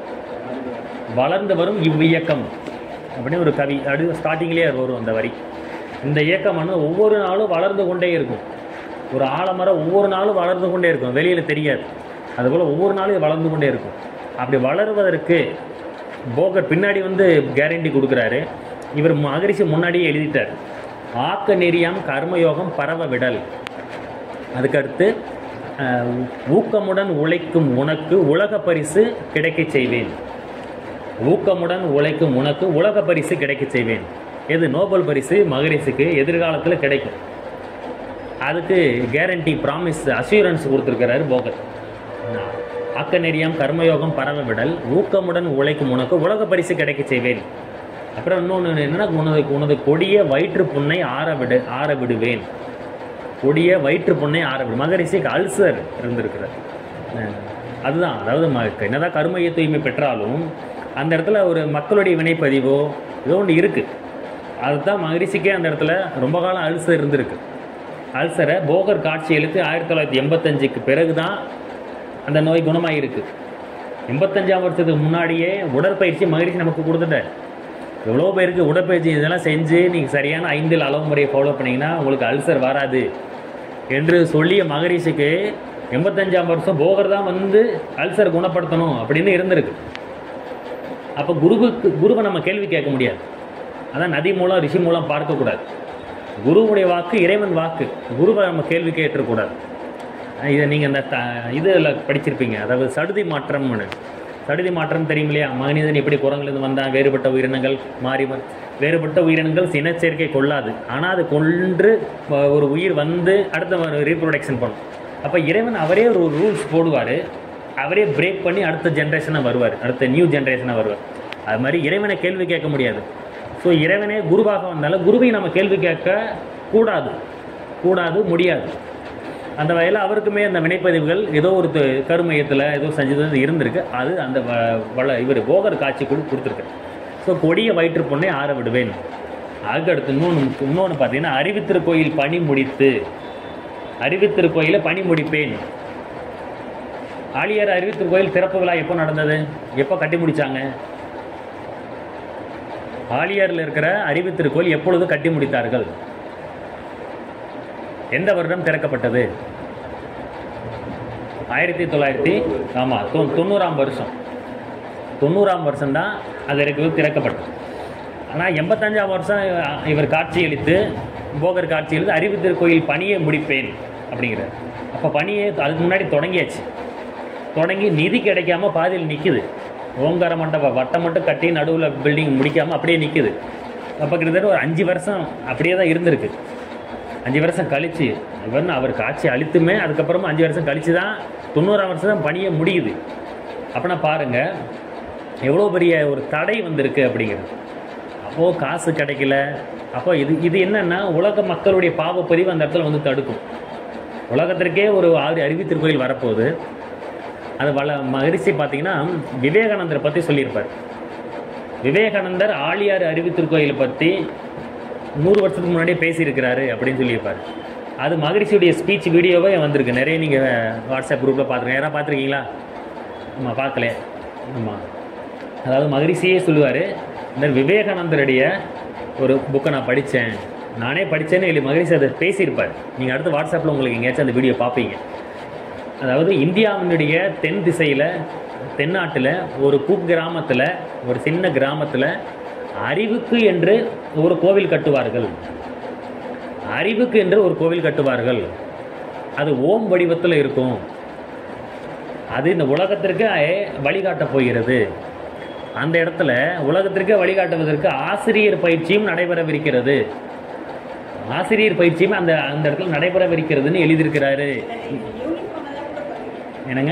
வளர்ந்து வரும் இவ்வியக்கம் அப்படின்னு ஒரு கவி, அப்படி ஸ்டார்டிங்லேயே வரும் அந்த வரி. இந்த இயக்கம் வந்து ஒவ்வொரு நாளும் வளர்ந்து கொண்டே இருக்கும். ஒரு ஆலமரம் ஒவ்வொரு நாளும் வளர்ந்து கொண்டே இருக்கும், வெளியில் தெரியாது. அதுபோல் ஒவ்வொரு நாளும் வளர்ந்து கொண்டே இருக்கும். அப்படி வளருவதற்கு போகர் பின்னாடி வந்து கேரண்டி கொடுக்குறாரு. இவர் மகரிஷி முன்னாடியே எழுதிட்டார், ஆக்க நெறியாம் கர்மயோகம் பரவ விடல். அதுக்கடுத்து ஊக்கமுடன் உழைக்கும் உனக்கு உலக பரிசு கிடைக்க செய்வேன். ஊக்கமுடன் உழைக்கும் உனக்கு உலக பரிசு கிடைக்க செய்வேன். எது நோபல் பரிசு மகரிஷிக்கு எதிர்காலத்தில் கிடைக்கும். அதுக்கு கேரண்டி, ப்ராமிஸ், அஷூரன்ஸ் கொடுத்துருக்கிறாரு போகர். ஆக்க நெறியாம் கர்மயோகம் பரவ விடல், ஊக்கமுடன் உழைக்கும் உனக்கு உலக பரிசு கிடைக்க செய்வேன். அப்புறம் இன்னொன்று என்னன்னா, உனது உனது கொடிய வயிற்று புண்ணை ஆற விடு ஆற விடுவேன். கொடிய வயிற்று புண்ணை ஆற விடு. மகரிஷிக்கு அல்சர் இருந்திருக்கிறார். அதுதான், அதாவது என்னதான் கர்மய தூய்மை பெற்றாலும் அந்த இடத்துல ஒரு மக்களுடைய வினைப்பதிவோ ஏதோ ஒன்று இருக்குது. அதுதான் மகரிஷிக்கே அந்த இடத்துல ரொம்ப காலம் அல்சர் இருந்திருக்கு. அல்சரை போகர் காட்சி எழுத்து ஆயிரத்தி தொள்ளாயிரத்தி எண்பத்தஞ்சுக்கு பிறகு தான் அந்த நோய் குணமாகிருக்கு. எண்பத்தஞ்சாம் வருஷத்துக்கு முன்னாடியே உடற்பயிற்சி மகரிஷி நமக்கு கொடுத்துட்டார். எவ்வளோ பேருக்கு உடற்பயிற்சி இதெல்லாம் செஞ்சு நீங்கள் சரியான ஐந்தில் அளவு முறையை ஃபாலோ பண்ணிங்கன்னா உங்களுக்கு அல்சர் வராது என்று சொல்லிய மகரிஷிக்கு எண்பத்தஞ்சாம் வருஷம் போகர் தான் வந்து அல்சர் குணப்படுத்தணும் அப்படின்னு இருந்திருக்கு. அப்போ குருவுக்கு குருவை நம்ம கேள்வி கேட்க முடியாது. அதான் நதி மூலம் ரிஷி மூலம் பார்க்கக்கூடாது. குருவுடைய வாக்கு இறைவன் வாக்கு, குருவை நம்ம கேள்வி கேட்டுறக்கூடாது. இதை நீங்கள் இந்த த இதில் படிச்சிருப்பீங்க, அதாவது சடுதி மாற்றம்னு. சடுதி மாற்றம் தெரியும் இல்லையா? மனிதன் எப்படி குரங்கிலிருந்து வந்தான், வேறுபட்ட உயிரினங்கள் மாறி வேறுபட்ட உயிரினங்கள் சினச்சேர்க்கை கொள்ளாது, ஆனால் அது கொன்று ஒரு உயிர் வந்து அடுத்த ரீப்ரொடக்ஷன் பண்ணும். அப்போ இறைவன் அவரே ஒரு ரூல்ஸ் போடுவார், அவரே பிரேக் பண்ணி அடுத்த ஜென்ரேஷனை வருவார், அடுத்த நியூ ஜென்ரேஷனை வருவார். அது மாதிரி இறைவனை கேள்வி கேட்க முடியாது. ஸோ இறைவனே குருவாக வந்தாலும் குருவை நம்ம கேள்வி கேட்க கூடாது கூடாது முடியாது. அந்த வகையில் அவருக்குமே அந்த வினைப்பதிவுகள் ஏதோ ஒரு கருமையத்தில் ஏதோ செஞ்சது இருந்திருக்கு. அது அந்த வள இவர் போகர் காட்சி கூட கொடுத்துருக்கு. ஸோ கொடிய வயிற்று பொண்ணை ஆற விடுவேன். அதுக்கடுத்து இன்னொன்று இன்னொன்று பார்த்தீங்கன்னா, அறிவித்திருக்கோயில் பணி முடித்து, அறிவித்திருக்கோயிலை பணி முடிப்பேன். ஆழியார் அறிவித்திருக்கோயில் திறப்பு விழா எப்போ நடந்தது, எப்போ கட்டி முடித்தாங்க? ஆழியாரில் இருக்கிற அறிவித்திருக்கோயில் எப்பொழுது கட்டி முடித்தார்கள்? எந்த வருடம் திறக்கப்பட்டது? ஆயிரத்தி தொள்ளாயிரத்தி ஆமாம் தொ தொண்ணூறாம் வருஷம் தொண்ணூறாம் வருஷம்தான் அது இருக்குது திறக்கப்பட்டது. ஆனால் எண்பத்தஞ்சாம் வருஷம் இவர் காட்சியளித்து போகர் காட்சியளித்து அறிவித்திருக்கோயில் பணியை முடிப்பேன் அப்படிங்கிறார். அப்போ பணியை அதுக்கு முன்னாடி தொடங்கியாச்சு. தொடங்கி நிதி கிடைக்காம பாதியில் நிற்குது. ஓங்கார மண்டபம் வட்டம் மட்டும் கட்டி நடுவில் பில்டிங் முடிக்காமல் அப்படியே நிற்குது. அப்போ கிட்டத்தட்ட ஒரு அஞ்சு வருஷம் அப்படியே தான் இருந்திருக்கு. அஞ்சு வருஷம் கழித்து இவர் அவர் காட்சி அளித்துமே அதுக்கப்புறமா அஞ்சு வருஷம் கழித்து தான் தொண்ணூறாம் வருஷம் தான் பணியை முடியுது. அப்படின்னா பாருங்கள் எவ்வளோ பெரிய ஒரு தடை வந்திருக்கு அப்படிங்கிறது. அப்போது காசு கிடைக்கல. அப்போ இது இது என்னென்னா உலக மக்களுடைய பாவப்பதிவு அந்த இடத்துல வந்து தடுக்கும். உலகத்திற்கே ஒரு ஆறு அறிவித்திருக்கோயில் வரப்போகுது. அது வள மகரிஷி பார்த்தீங்கன்னா விவேகானந்தரை பற்றி சொல்லியிருப்பார். விவேகானந்தர் ஆழியார் அறிவித்திருக்கோயிலை பற்றி நூறு வருஷத்துக்கு முன்னாடியே பேசியிருக்கிறாரு அப்படின்னு சொல்லியிருப்பார். அது மகரிஷியுடைய ஸ்பீச் வீடியோவே வந்திருக்கு. நிறைய நீங்கள் வாட்ஸ்அப் குரூப்பில் பார்த்துருக்கேன். யாராவது பார்த்துருக்கீங்களா? ஆமாம், பார்க்கல. ஆமாம், அதாவது மகரிஷியே சொல்லுவார், இந்த விவேகானந்தருடைய ஒரு புக்கை நான் படித்தேன், நானே படித்தேன்னு இல்லை மகரிஷி அதை பேசியிருப்பார். நீங்கள் அடுத்து வாட்ஸ்அப்பில் உங்களுக்கு எங்கேயாச்சும் அந்த வீடியோ பார்ப்பீங்க. அதாவது இந்தியாவினுடைய தென் திசையில் தென்னாட்டில் ஒரு குக்கிராமத்தில் ஒரு சின்ன கிராமத்தில் அறிவுக்கு என்று ஒரு கோவில் கட்டுவார்கள். அறிவுக்கு என்று ஒரு கோவில் கட்டுவார்கள். அது ஓம் வடிவத்தில் இருக்கும். அது இந்த உலகத்திற்கு வழிகாட்டப் போகிறது. அந்த இடத்துல உலகத்திற்கு வழிகாட்டுவதற்கு ஆசிரியர் பயிற்சியும் நடைபெறவிருக்கிறது. ஆசிரியர் பயிற்சியும் அந்த அந்த இடத்துல நடைபெறவிருக்கிறதுன்னு எழுதியிருக்கிறாரு. என்னங்க?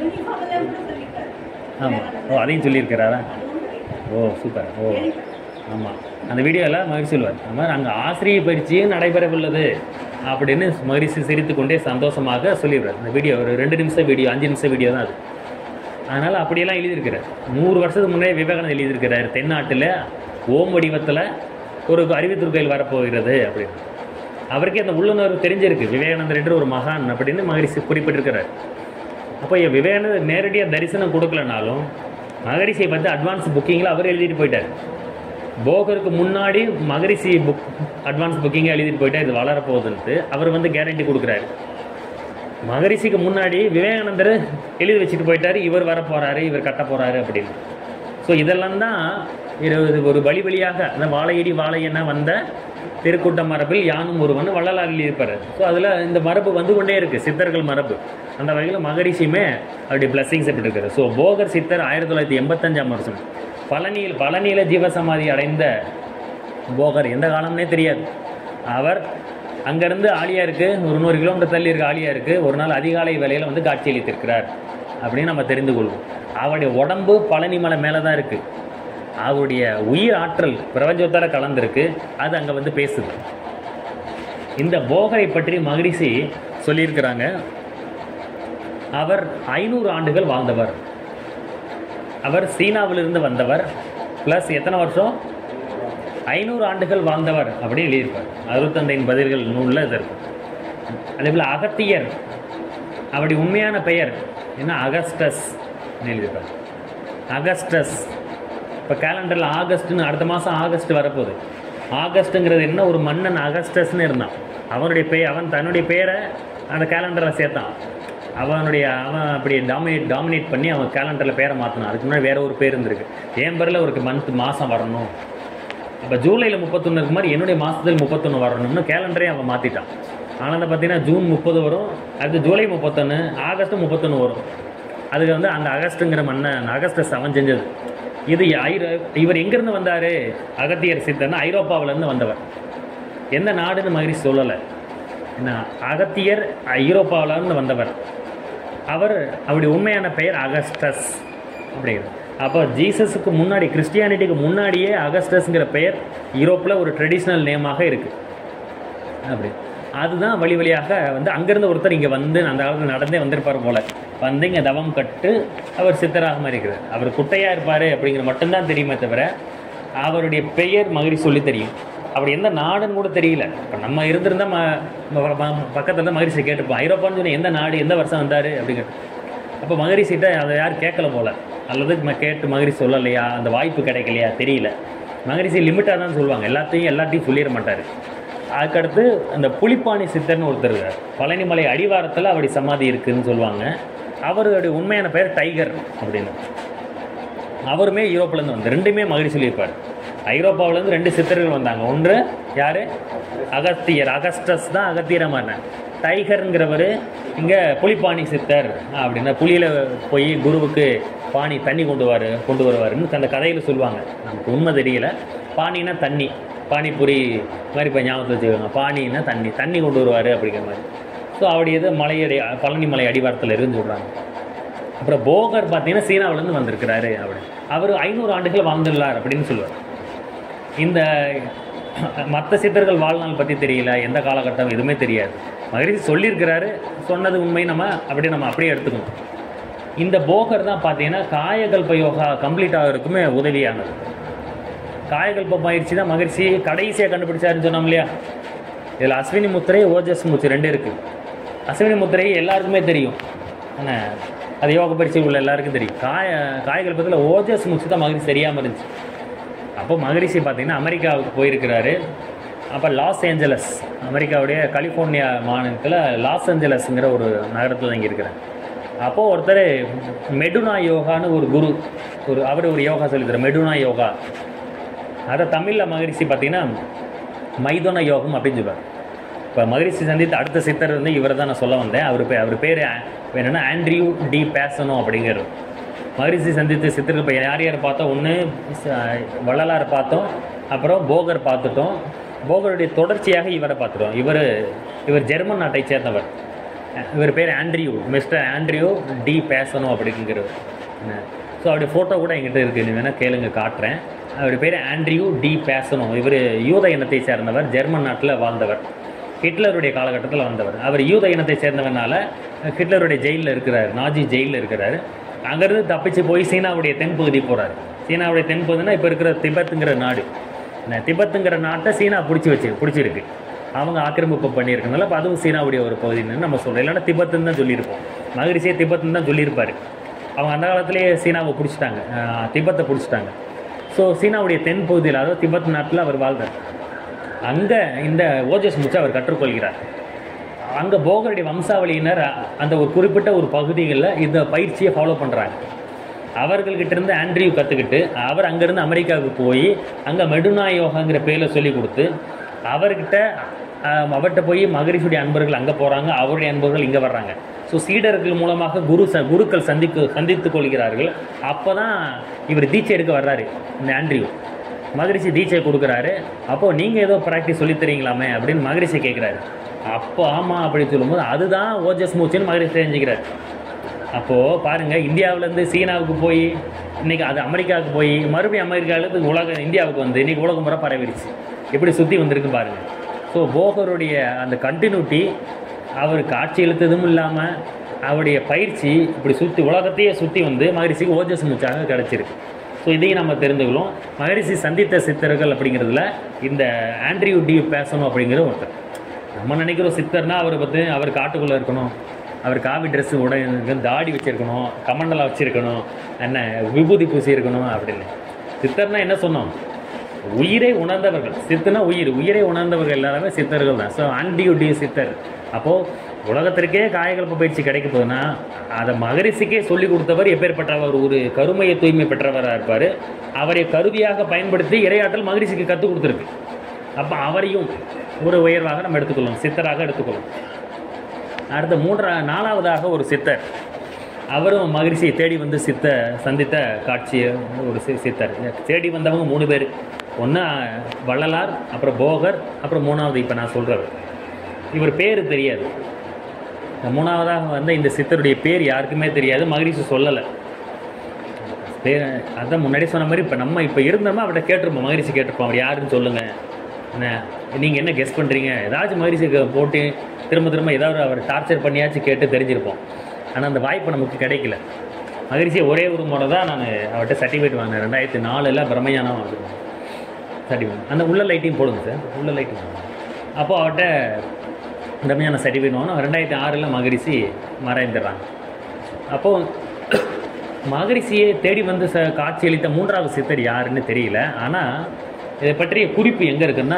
ஆமாம். ஓ, அதையும் சொல்லியிருக்கிறாரா? ஓ, சூப்பர். ஓ, ஆமாம். அந்த வீடியோவில் மகிழ்ச்சி சொல்வார். அது மாதிரி அங்கே ஆசிரியர் பயிற்சியும் நடைபெறவுள்ளது அப்படின்னு மகிழ்ச்சி சிரித்து கொண்டே சந்தோஷமாக சொல்லிடுறார். இந்த வீடியோ ஒரு ரெண்டு நிமிஷம் வீடியோ, அஞ்சு நிமிஷம் வீடியோ தான் அது. அதனால் அப்படியெல்லாம் எழுதியிருக்கிறார். நூறு வருஷத்துக்கு முன்னே விவேகானந்தர் எழுதியிருக்கிறார். தென்னாட்டில் ஓம் வடிவத்தில் ஒரு அறிவுத்திரு கோயில் வரப்போகிறது அப்படின்னு. அவருக்கே அந்த உள்ளுணர்வு தெரிஞ்சிருக்கு, விவேகானந்தர் என்று ஒரு மகான் அப்படின்னு மகரிஷி குறிப்பிட்டிருக்கிறார். அப்போ விவேகானந்தர் நேரடியாக தரிசனம் கொடுக்கலனாலும் மகரிஷியை பற்றி அட்வான்ஸ் புக்கிங்கில் அவர் எழுதிட்டு போயிட்டார். போகருக்கு முன்னாடி மகரிஷி புக் அட்வான்ஸ் புக்கிங்காக எழுதிட்டு போயிட்டார், இது வளரப்போகுதுன்ட்டு அவர் வந்து கேரண்டி கொடுக்குறாரு. மகரிஷிக்கு முன்னாடி விவேகானந்தர் எழுதி வச்சுட்டு போயிட்டார், இவர் வரப்போகிறாரு, இவர் கட்ட போகிறாரு அப்படின்னு. ஸோ இதெல்லாம் தான் இருபது ஒரு வழி வழியாக அந்த வாழையடி வாழையென வந்த திருக்கூட்ட மரபில் யானும் ஒருவன் வள்ளலார் எழுதியிருப்பார். ஸோ அதில் இந்த மரபு வந்து கொண்டே இருக்குது, சித்தர்கள் மரபு. அந்த வகையில் மகரிஷியுமே அப்படி பிளஸ்ஸிங்ஸ் எப்படி இருக்காரு. ஸோ போகர் சித்தர் ஆயிரத்தி தொள்ளாயிரத்தி எண்பத்தஞ்சாம் வருஷம் பழனியில் பழனியில் ஜீவசமாதி அடைந்த போகர் எந்த காலம்னே தெரியாது. அவர் அங்கேருந்து ஆலியாருக்கு ஒரு நூறு கிலோமீட்டர் தள்ளி இருக்க ஆலியாருக்கு ஒரு நாள் அதிகாலை வேலையில் வந்து காட்சியளித்திருக்கிறார் அப்படின்னு நம்ம தெரிந்து கொள்வோம். அவருடைய உடம்பு பழனி மலை மேலே தான் இருக்குது. அவருடைய உயிர் ஆற்றல் பிரபஞ்சத்தால் கலந்துருக்கு, அது அங்கே வந்து பேசுது. இந்த போகரை பற்றி மகரிஷி சொல்லியிருக்கிறாங்க. அவர் ஐநூறு ஆண்டுகள் வாழ்ந்தவர். அவர் சீனாவிலிருந்து வந்தவர். ப்ளஸ் எத்தனை வருஷம்? ஐநூறு ஆண்டுகள் வாழ்ந்தவர் அப்படின்னு எழுதியிருப்பார். அறுபத்தந்தையின் பதில்கள் நூலில் இது இருக்கும். அதே போல் அகத்தியர், அவருடைய உண்மையான பெயர் என்ன? அகஸ்டஸ் எழுதியிருப்பார். அகஸ்டஸ். இப்போ கேலண்டரில் ஆகஸ்ட்னு அடுத்த மாதம் ஆகஸ்ட் வரப்போகுது. ஆகஸ்ட்டுங்கிறது என்ன? ஒரு மன்னன் அகஸ்டஸ்ன்னு இருந்தான். அவனுடைய பெயர், அவன் தன்னுடைய பெயரை அந்த கேலண்டரில் சேர்த்தான். அவனுடைய அவன் அப்படி டாமினேட் டாமினேட் பண்ணி அவன் கேலண்டரில் பேரை மாற்றினான். அதுக்கு முன்னாடி வேறு ஒரு பேர் இருந்திருக்கு. என் பேரில் ஒரு மந்த் மாதம் வரணும். இப்போ ஜூலையில் முப்பத்தொன்று இருக்கு மாதிரி என்னுடைய மாதத்தில் முப்பத்தொன்று வரணும்னு கேலண்டரே அவன் மாற்றிட்டான். ஆனால் பார்த்தீங்கன்னா ஜூன் முப்பது வரும், அடுத்து ஜூலை முப்பத்தொன்று, ஆகஸ்ட்டு முப்பத்தொன்று வரும். அதுக்கு வந்து அந்த அகஸ்ட்டுங்கிற மன்னன் அகஸ்டஸ் அவன் செஞ்சது. இது ஐரோ இவர் எங்கேருந்து வந்தார்? அகத்தியர் சித்தர்னா ஐரோப்பாவிலேருந்து வந்தவர். எந்த நாடுன்னு மகிழ்ச்சி சொல்லலை. என்ன? அகத்தியர் ஐரோப்பாவிலேருந்து வந்தவர். அவர் அவருடைய உண்மையான பெயர் அகஸ்டஸ் அப்படிங்கிறது. அப்போ ஜீசஸுக்கு முன்னாடி, கிறிஸ்டியானிட்டிக்கு முன்னாடியே அகஸ்டஸ்ங்கிற பெயர் யூரோப்பில் ஒரு ட்ரெடிஷ்னல் நேமாக இருக்குது. அப்படி அதுதான் வழி வழியாக வந்து அங்கேருந்து ஒருத்தர் இங்கே வந்து அந்த காலத்தில் நடந்தே வந்திருப்பார் போல். வந்து இங்கே தவம் கட்டு அவர் சித்தராக மாதிரி இருக்கிறார். அவர் குட்டையாக இருப்பார் அப்படிங்கிற மட்டும்தான் தெரியுமே தவிர அவருடைய பெயர் மகிழ்ச்சி சொல்லி தெரியும். அப்படி எந்த நாடுன்னு கூட தெரியல. இப்போ நம்ம இருந்திருந்தால் ம பக்கத்தில் தான் மகிழ்ச்சி கேட்டுப்போம். ஐரோப்பான்னு சொன்னால் எந்த நாடு, எந்த வருஷம் வந்தார் அப்படிங்கிறது. அப்போ மகரிஷிட்ட அதை யாரும் கேட்கல போல், அல்லது நம்ம கேட்டு மகரிஷி சொல்லலையா, அந்த வாய்ப்பு கிடைக்கலையா தெரியல. மகரிஷி லிமிட்டாக தான் சொல்லுவாங்க, எல்லாத்தையும் எல்லாத்தையும் சொல்லிட மாட்டார். அதுக்கடுத்து அந்த புலிப்பாணி சித்தர்னு ஒருத்தர் இருக்கார். பழனிமலை அடிவாரத்தில் அப்படி சமாதி இருக்குதுன்னு சொல்லுவாங்க. அவருடைய உண்மையான பெயர் டைகர் அப்படின்னு. அவருமே யூரோப்பிலேருந்து வந்து ரெண்டுமே மகிழ்ச்சி சொல்லியிருப்பார். ஐரோப்பாவிலேருந்து ரெண்டு சித்தர்கள் வந்தாங்க. ஒன்று யார்? அகத்தியர். அகஸ்டஸ் தான் அகத்தியரமான. டைகருங்கிறவர் இங்கே புலிப்பாணி சித்தர் அப்படின்னா புலியில் போய் குருவுக்கு பானி தண்ணி கொண்டு வர கொண்டு வருவாருன்னு அந்த கதையில் சொல்லுவாங்க. நமக்கு உண்மை தெரியல. பானின்னா தண்ணி, பானிபூரி மாதிரி இப்போ ஞாபகத்தில் வச்சுக்கோங்க. பானின்னா தண்ணி, தண்ணி கொண்டு வருவார் அப்படிங்கிற மாதிரி. ஸோ அவருடையது மலையடி பழனி மலை அடிவாரத்தில் இருக்குன்னு சொல்கிறாங்க. அப்புறம் போகர் பார்த்தீங்கன்னா சீனாவிலேருந்து வந்திருக்கிறாரு அப்படி. அவர் ஐநூறு ஆண்டுகள் வாழ்ந்துள்ளார் அப்படின்னு சொல்லுவார். இந்த மற்ற சித்தர்கள் வாழ்நாள் பற்றி தெரியல, எந்த காலகட்டம் எதுவுமே தெரியாது. மகிழ்ச்சி சொல்லியிருக்கிறாரு, சொன்னது உண்மை, நம்ம அப்படியே நம்ம அப்படியே எடுத்துக்கணும். இந்த போகர் தான் பார்த்தீங்கன்னா காயகல்ப யோகா கம்ப்ளீட் ஆகிறதுக்குமே உதவியானது. காயகல்ப பயிற்சி தான் மகிழ்ச்சி கடைசியாக கண்டுபிடிச்சாருன்னு சொன்னோம் இல்லையா. இதில் அஸ்வினி முத்திரை, ஓஜஸ் மூச்சு ரெண்டு இருக்குது. அஸ்வினி முத்திரை எல்லாருக்குமே தெரியும், ஆனால் அது யோக பயிற்சி உள்ள எல்லாருக்கும் தெரியும். காய காயகல்பத்தில் ஓஜஸ் மூச்சு தான் மகிழ்ச்சி தெரியாமல் இருந்துச்சு. அப்போ மகரிஷி பார்த்திங்கன்னா அமெரிக்காவுக்கு போயிருக்கிறாரு. அப்போ லாஸ் ஏஞ்சலஸ், அமெரிக்காவுடைய கலிஃபோர்னியா மாநிலத்தில் லாஸ் ஏஞ்சலஸுங்கிற ஒரு நகரத்தில் தங்கி இருக்கிறார். அப்போது ஒருத்தர் மெடுனா யோகான்னு ஒரு குரு, ஒரு அவர் ஒரு யோகா சொல்லித்தரார், மெடுனா யோகா. அதை தமிழில் மகரிஷி பார்த்திங்கன்னா மைதுன யோகம் அப்படின்னு சொல்லுவார். இப்போ மகரிஷி சந்தித்த அடுத்த சித்தர் வந்து இவரை தான் நான் சொல்ல வந்தேன். அவர் பே அவர் பேர் என்னென்னா ஆண்ட்ரியூ டி பேசனோ அப்படிங்கிறது. மகரிஷி சந்தித்த சித்தர்கள் இப்போ யார் யார் பார்த்தோம்? ஒன்று வள்ளலார் பார்த்தோம், அப்புறம் போகர் பார்த்துட்டோம். போகருடைய தொடர்ச்சியாக இவரை பார்த்துட்டோம். இவர் இவர் ஜெர்மன் நாட்டை சேர்ந்தவர். இவர் பேர் ஆண்ட்ரியூ, மிஸ்டர் ஆண்ட்ரியூ டி பேசனோ அப்படிங்கிறவர். ஸோ அவருடைய ஃபோட்டோ கூட எங்கிட்ட இருக்குது, நீ வேணால் கேளுங்க, காட்டுறேன். அவருடைய பேர் ஆண்ட்ரியூ டி பேசனோ. இவர் யூத இனத்தை சேர்ந்தவர், ஜெர்மன் நாட்டில் வாழ்ந்தவர், ஹிட்லருடைய காலகட்டத்தில் வந்தவர். அவர் யூத இனத்தை சேர்ந்தவனால ஹிட்லருடைய ஜெயிலில் இருக்கிறார், நாஜி ஜெயிலில் இருக்கிறார். அங்கேருந்து தப்பிச்சு போய் சீனாவுடைய தென்பகுதி போகிறார். சீனாவுடைய தென்பகுதினா இப்போ இருக்கிற திபெத்துங்கிற நாடு. திபெத்துங்கிற நாட்டை சீனா பிடிச்சி வச்சு பிடிச்சிருக்கு, அவங்க ஆக்கிரமிப்பு பண்ணியிருக்கனால இப்போ அதுவும் சீனாவுடைய ஒரு பகுதின்னு நம்ம சொல்கிறோம். இல்லைன்னா திபெத்துன்னு தான் சொல்லியிருப்போம். மகரிஷியே திபெத்துன்னு தான் சொல்லியிருப்பார். அவங்க அந்த காலத்திலேயே சீனாவை பிடிச்சிட்டாங்க, திபெத்தை பிடிச்சிட்டாங்க. ஸோ சீனாவுடைய தென்பகுதியில், அதாவது திபெத் நாட்டில் அவர் வாழ்ந்தார். அங்கே இந்த ஓஜஸ் மூச்சை அவர் கற்றுக்கொள்கிறார். அங்கே போகருடைய வம்சாவளியினர் அந்த ஒரு குறிப்பிட்ட ஒரு பகுதிகளில் இந்த பயிற்சியை ஃபாலோ பண்ணுறாங்க. அவர்கள்கிட்டேருந்து ஆண்ட்ரியூ கற்றுக்கிட்டு அவர் அங்கேருந்து அமெரிக்காவுக்கு போய் அங்கே மெடுனா யோகாங்கிற பேரில் சொல்லி கொடுத்து அவர்கிட்ட அவர்கிட்ட போய் மகரிஷியுடைய அன்பர்கள் அங்கே போகிறாங்க, அவருடைய அன்பர்கள் இங்கே வர்றாங்க. ஸோ சீடர்கள் மூலமாக குரு ச குருக்கள் சந்திக்கு சந்தித்து கொள்கிறார்கள். அப்போ தான் இவர் தீட்சை எடுக்க வர்றாரு. இந்த ஆண்ட்ரியூ மகரிஷி தீட்சை கொடுக்குறாரு. அப்போது நீங்கள் ஏதோ ப்ராக்டிஸ் சொல்லித்தரீங்களாமே அப்படின்னு மகரிஷி கேட்குறாரு. அப்போ ஆமாம் அப்படின்னு சொல்லும்போது அதுதான் ஓஜஸ் மூச்சுன்னு மகரிஷி தெரிஞ்சுக்கிறார். அப்போது பாருங்கள், இந்தியாவிலேருந்து சீனாவுக்கு போய் இன்றைக்கி அது அமெரிக்காவுக்கு போய் மறுபடியும் அமெரிக்காவிலேருந்து உலக இந்தியாவுக்கு வந்து இன்றைக்கி உலகம் முறை பரவிடுச்சு. எப்படி சுற்றி வந்திருக்கு பாருங்கள். ஸோ போகருடைய அந்த கண்டினியூட்டி, அவர் காட்சி இழுத்ததும் இல்லாமல் அவருடைய பயிற்சி இப்படி சுற்றி உலகத்தையே சுற்றி வந்து மகரிஷிக்கு ஓஜஸ் மூச்சாக கிடச்சிருக்கு. ஸோ இதையும் நம்ம தெரிந்துக்கலாம். மகரிஷி சந்தித்த சித்தர்கள் அப்படிங்கிறதுல இந்த ஆண்ட்ரியூ டி பேசணும் அப்படிங்கிற ஒருத்தர். நம்ம நினைக்கிறோம் சித்தர்னா அவரை பற்றி அவர் காட்டுக்குள்ளே இருக்கணும், அவர் காவி ட்ரெஸ்ஸு உட தாடி வச்சுருக்கணும், கமண்டலம் வச்சுருக்கணும், என்ன விபூதி பூசி இருக்கணும் அப்படின்னு. சித்தர்னா என்ன சொன்னோம்? உயிரை உணர்ந்தவர்கள். சித்தனா உயிர், உயிரை உணர்ந்தவர்கள் எல்லாருமே சித்தர்கள் தான். ஸோ ஆண்ட்ரியூ டி சித்தர். அப்போது உலகத்திற்கே காயகல்ப பயிற்சி கிடைக்க போகுதுன்னா அதை மகரிஷிக்கே சொல்லிக் கொடுத்தவர் எப்பேற்பட்டவர்? ஒரு கருமையை தூய்மை பெற்றவராக இருப்பார். அவரை கருவியாக பயன்படுத்தி இறையாற்றல் மகரிஷிக்கு கற்றுக் கொடுத்துருக்கு. அப்போ அவரையும் ஒரு உயர்வாக நம்ம எடுத்துக்கொள்ளணும், சித்தராக எடுத்துக்கொள்ளணும். அடுத்த மூன்றா நாலாவதாக ஒரு சித்தர், அவரும் மகரிஷியை தேடி வந்து சித்த சந்தித்த காட்சியை ஒரு சித்தர். தேடி வந்தவங்க மூணு பேர். ஒன்று வள்ளலார், அப்புறம் போகர், அப்புறம் மூணாவது இப்போ நான் சொல்கிறவர். இவர் பேர் தெரியாது. மூணாவதாக வந்து இந்த சித்தருடைய பேர் யாருக்குமே தெரியாது, மகரிஷி சொல்லலை. பேர் அதான் முன்னாடி சொன்ன மாதிரி இப்போ நம்ம இப்போ இருந்தோமா அவர்கிட்ட கேட்டிருப்போம், மகரிஷி கேட்டிருப்போம், அவர் யாருன்னு சொல்லுங்கள், என்ன நீங்கள் என்ன கெஸ் பண்ணுறீங்க, ஏதாச்சும் மகரிஷிக்கு போட்டு திரும்ப திரும்ப ஏதாவது அவர் டார்ச்சர் பண்ணியாச்சும் கேட்டு தெரிஞ்சிருப்போம். ஆனால் அந்த வாய்ப்பு நமக்கு கிடைக்கல. மகரிஷி ஒரே ஒரு முறை தான் நான் அவர்கிட்ட சர்டிஃபிகேட் வாங்கினேன். ரெண்டாயிரத்தி நாலில் பிரம்மஞானம் வாங்கினேன் சர்டிஃபிகேட். அந்த உள்ள லைட்டையும் போடுங்க சார், உள்ள லைட்டையும். அப்போது அவர்கிட்ட பிரம்மஞான சர்டிஃபிகேட் வாங்கணும். ரெண்டாயிரத்தி ஆறில் மகரிஷி மறைந்துடுறாங்க. அப்போது மகரிஷியை தேடி வந்து ச காட்சியளித்த மூன்றாவது சித்தர் யாருன்னு தெரியல. ஆனால் இதை பற்றிய குறிப்பு எங்கே இருக்குன்னா,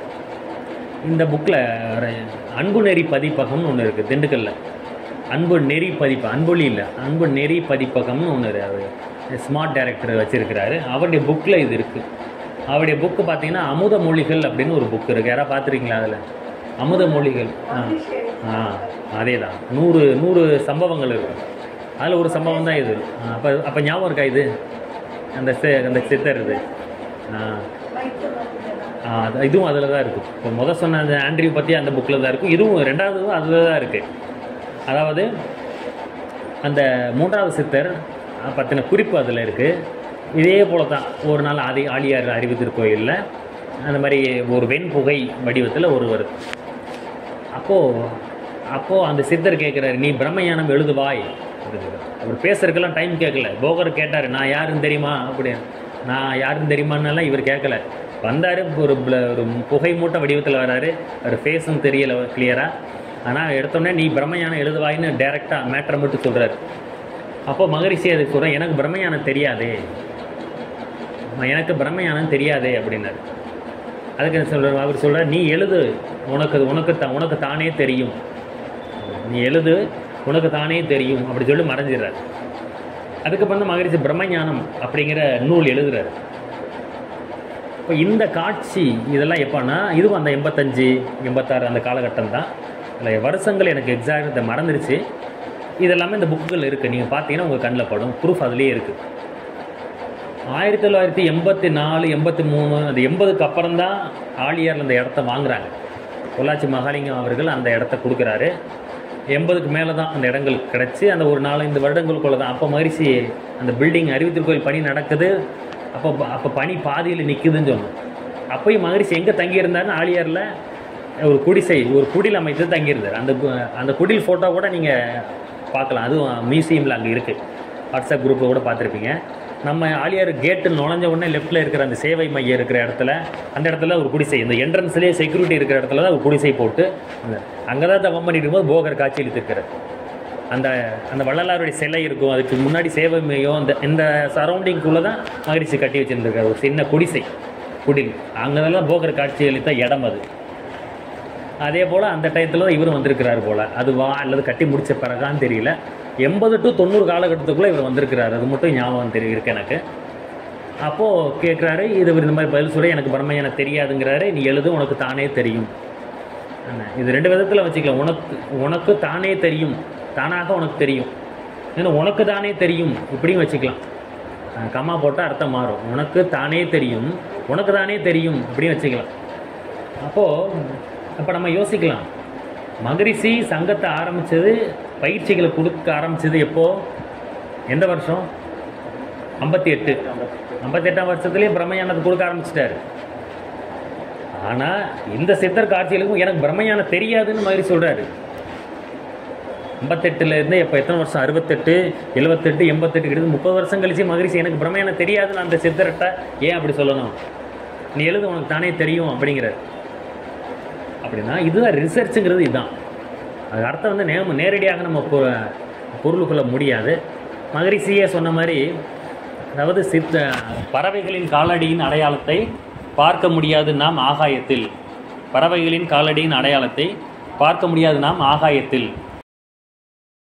இந்த புக்கில் அன்பு நெறி பதிப்பகம்னு ஒன்று இருக்குது திண்டுக்கல்ல. அன்பு நெறி பதிப்பு, அன்பொழி இல்லை, அன்பு நெறி பதிப்பகம்னு ஒன்று அவர் ஸ்மார்ட் டைரக்டர் வச்சுருக்கிறாரு. அவருடைய புக்கில் இது இருக்குது. அவருடைய புக்கு பார்த்தீங்கன்னா அமுத மொழிகள் அப்படின்னு ஒரு புக்கு இருக்குது. யாராவது பார்த்துருக்கீங்களா? அதில் அமுத மொழிகள். ஆ ஆ அதே தான். நூறு நூறு சம்பவங்கள் இருக்குது. அதில் ஒரு சம்பவம் தான் இது. அப்போ அப்போ ஞாபகம் இருக்கா இது? அந்த அந்த சித்தர் இது. ஆ இதுவும் அதில் தான் இருக்குது. இப்போ முதல் சொன்ன அந்த ஆண்ட்ரியூ பற்றி அந்த புக்கில் தான் இருக்கும். இதுவும் ரெண்டாவதும் அதில் தான் இருக்குது. அதாவது அந்த மூன்றாவது சித்தர் பற்றின குறிப்பு அதில் இருக்குது. இதே போல் தான் ஒரு நாள் ஆதி ஆழியார் அறிவு திருக்கோயிலில் அந்த மாதிரி ஒரு வெண்புகை வடிவத்தில் ஒரு வருது. அப்போது அப்போது அந்த சித்தர் கேட்குறாரு, நீ பிரம்மஞானம் எழுதுவாய் அப்படிங்கிறார். அவர் பேசுறதுக்கெல்லாம் டைம் கேட்கல. போகர் கேட்டார், நான் யாருன்னு தெரியுமா அப்படின்னு. நான் யாருன்னு தெரியுமான்னெல்லாம் இவர் கேட்கல. வந்தார், ஒரு ஒரு புகை மூட்டை வடிவத்தில் வராரு. அவர் ஃபேஸும் தெரியலை கிளியராக. ஆனால் எடுத்தோடனே நீ பிரம்மஞானம் எழுதுவாயின்னு டைரெக்டாக மேட்டரை மட்டும் சொல்கிறார். அப்போது மகரிஷி அதுக்கு சொல்கிறேன், எனக்கு பிரம்மஞானம் தெரியாதே, எனக்கு பிரம்மஞானம் தெரியாதே அப்படின்னாரு. அதுக்கு சொல்கிறார், அவர் சொல்கிறார், நீ எழுது, உனக்கு உனக்கு த உனக்கு தானே தெரியும், நீ எழுது, உனக்கு தானே தெரியும் அப்படி சொல்லி மறைஞ்சிடுறார். அதுக்கப்புறம் தான் மகரிஷி பிரம்மஞானம் அப்படிங்கிற நூல் எழுதுறாரு. இப்போ இந்த காட்சி இதெல்லாம் எப்போன்னா இதுவும் அந்த எண்பத்தஞ்சு எண்பத்தாறு அந்த காலகட்டம் தான். அதில் வருஷங்கள் எனக்கு எக்ஸாக்ட் மறந்துருச்சு. இதெல்லாமே இந்த புக்குகள் இருக்குது, நீங்கள் பார்த்தீங்கன்னா உங்கள் கண்ணில் படும், ப்ரூஃப் அதுலேயே இருக்குது. ஆயிரத்தி தொள்ளாயிரத்தி எண்பத்தி நாலு எண்பத்தி மூணு அந்த எண்பதுக்கு அப்புறம் தான் ஆழியாரில் அந்த இடத்த வாங்குகிறாங்க. பொள்ளாச்சி மகாலிங்கம் அவர்கள் அந்த இடத்த கொடுக்குறாரு. எண்பதுக்கு மேலே தான் அந்த இடங்கள் கிடச்சி அந்த ஒரு நாலஞ்சு வருடங்களுக்குள்ள தான். அப்போ மகிழ்ச்சி அந்த பில்டிங் அறிவுத்திருக்கோயில் பணி நடக்குது. அப்போ அப்போ பணி பாதியில் நிற்குதுன்னு சொன்னோம். அப்போயும் மகிழ்ச்சி எங்கே தங்கியிருந்தாருன்னு ஆழியாரில் ஒரு குடிசை ஒரு குடில் அமைத்து தங்கியிருந்தார். அந்த அந்த குடில் ஃபோட்டோ கூட நீங்கள் பார்க்கலாம், அதுவும் மியூசியமில் அங்கே இருக்குது. வாட்ஸ்அப் குரூப்பில் கூட பார்த்துருப்பீங்க. நம்ம ஆழியார் கேட்டு நுழைஞ்ச உடனே லெஃப்ட்டில் இருக்கிற அந்த சேவை மையம் இருக்கிற இடத்துல அந்த இடத்துல ஒரு குடிசை, இந்த என்ட்ரன்ஸ்லேயே செக்யூரிட்டி இருக்கிற இடத்துல தான் ஒரு குடிசை போட்டு அங்கே தான் தவம் பண்ணிட்டு இருக்கும்போது போகர் காட்சி இழுத்துருக்கிறார். அந்த அந்த வள்ளலாருடைய சிலை இருக்கும், அதுக்கு முன்னாடி சேவை மையம், அந்த இந்த சரௌண்டிங்குள்ளே தான் மகிழ்ச்சி கட்டி வச்சுருந்துருக்கார் ஒரு சின்ன குடிசை குடில். அங்கெல்லாம் போகர் காட்சி அளித்த இடம் அது. அதே போல் அந்த டயத்தில் தான் இவரும் வந்திருக்கிறார் போல், அதுவா அல்லது கட்டி முடித்த பிறகான்னு தெரியல. எண்பது டு தொண்ணூறு காலகட்டத்துக்குள்ளே இவர் வந்திருக்கிறார், அது மட்டும் ஞாபகம் தெரிய இருக்கு எனக்கு. அப்போது கேட்குறாரு, இது இந்த மாதிரி பதில் சொல்ல எனக்கு பிரம்மை எனக்கு தெரியாதுங்கிறாரு. நீ எழுது, உனக்கு தானே தெரியும். இது ரெண்டு விதத்தில் வச்சுக்கலாம். உனக்கு உனக்கு தானே தெரியும், தானாக உனக்கு தெரியும். ஏன்னா உனக்கு தானே தெரியும் இப்படியும் வச்சுக்கலாம். கம்மா போட்டால் அர்த்தம் மாறும். உனக்கு தானே தெரியும், உனக்கு தானே தெரியும் இப்படியும் வச்சுக்கலாம். அப்போது அப்போ நம்ம யோசிக்கலாம், மகரிஷி சங்கத்தை ஆரம்பித்தது, பயிற்சிகளை கொடுக்க ஆரம்பித்தது எப்போது, எந்த வருஷம்? ஐம்பத்தி எட்டு ஐம்பத்தி எட்டாம் வருஷத்துலேயே பிரம்மஞானத்தை கொடுக்க ஆரம்பிச்சிட்டாரு. ஆனால் இந்த சித்தர் காட்சிகளுக்கும் எனக்கு பிரம்மஞானம் தெரியாதுன்னு மகரிஷி சொல்கிறாரு. ஐம்பத்தெட்டுலேருந்து எப்போ எத்தனை வருஷம், அறுபத்தெட்டு எழுபத்தெட்டு எண்பத்தெட்டு கிட்ட முப்பது வருஷம் கழிச்சு மகரிஷி எனக்கு பிரம்மஞானம் தெரியாதுன்னு அந்த சித்தர்கிட்ட ஏன் அப்படி சொல்லணும்? நீ எழுது, உனக்கு தானே தெரியும் அப்படிங்கிறார். அப்படின்னா இதுதான் ரிசர்ச்சுங்கிறது. இதுதான் அது அர்த்தம். வந்து நேம நேரடியாக நம்ம பொருளுக்குள்ள முடியாது. மகரிஷியே சொன்ன மாதிரி, அதாவது சித்த பறவைகளின் காலடியின் அடையாளத்தை பார்க்க முடியாது நாம் ஆகாயத்தில், பறவைகளின் காலடியின் அடையாளத்தை பார்க்க முடியாது நாம் ஆகாயத்தில்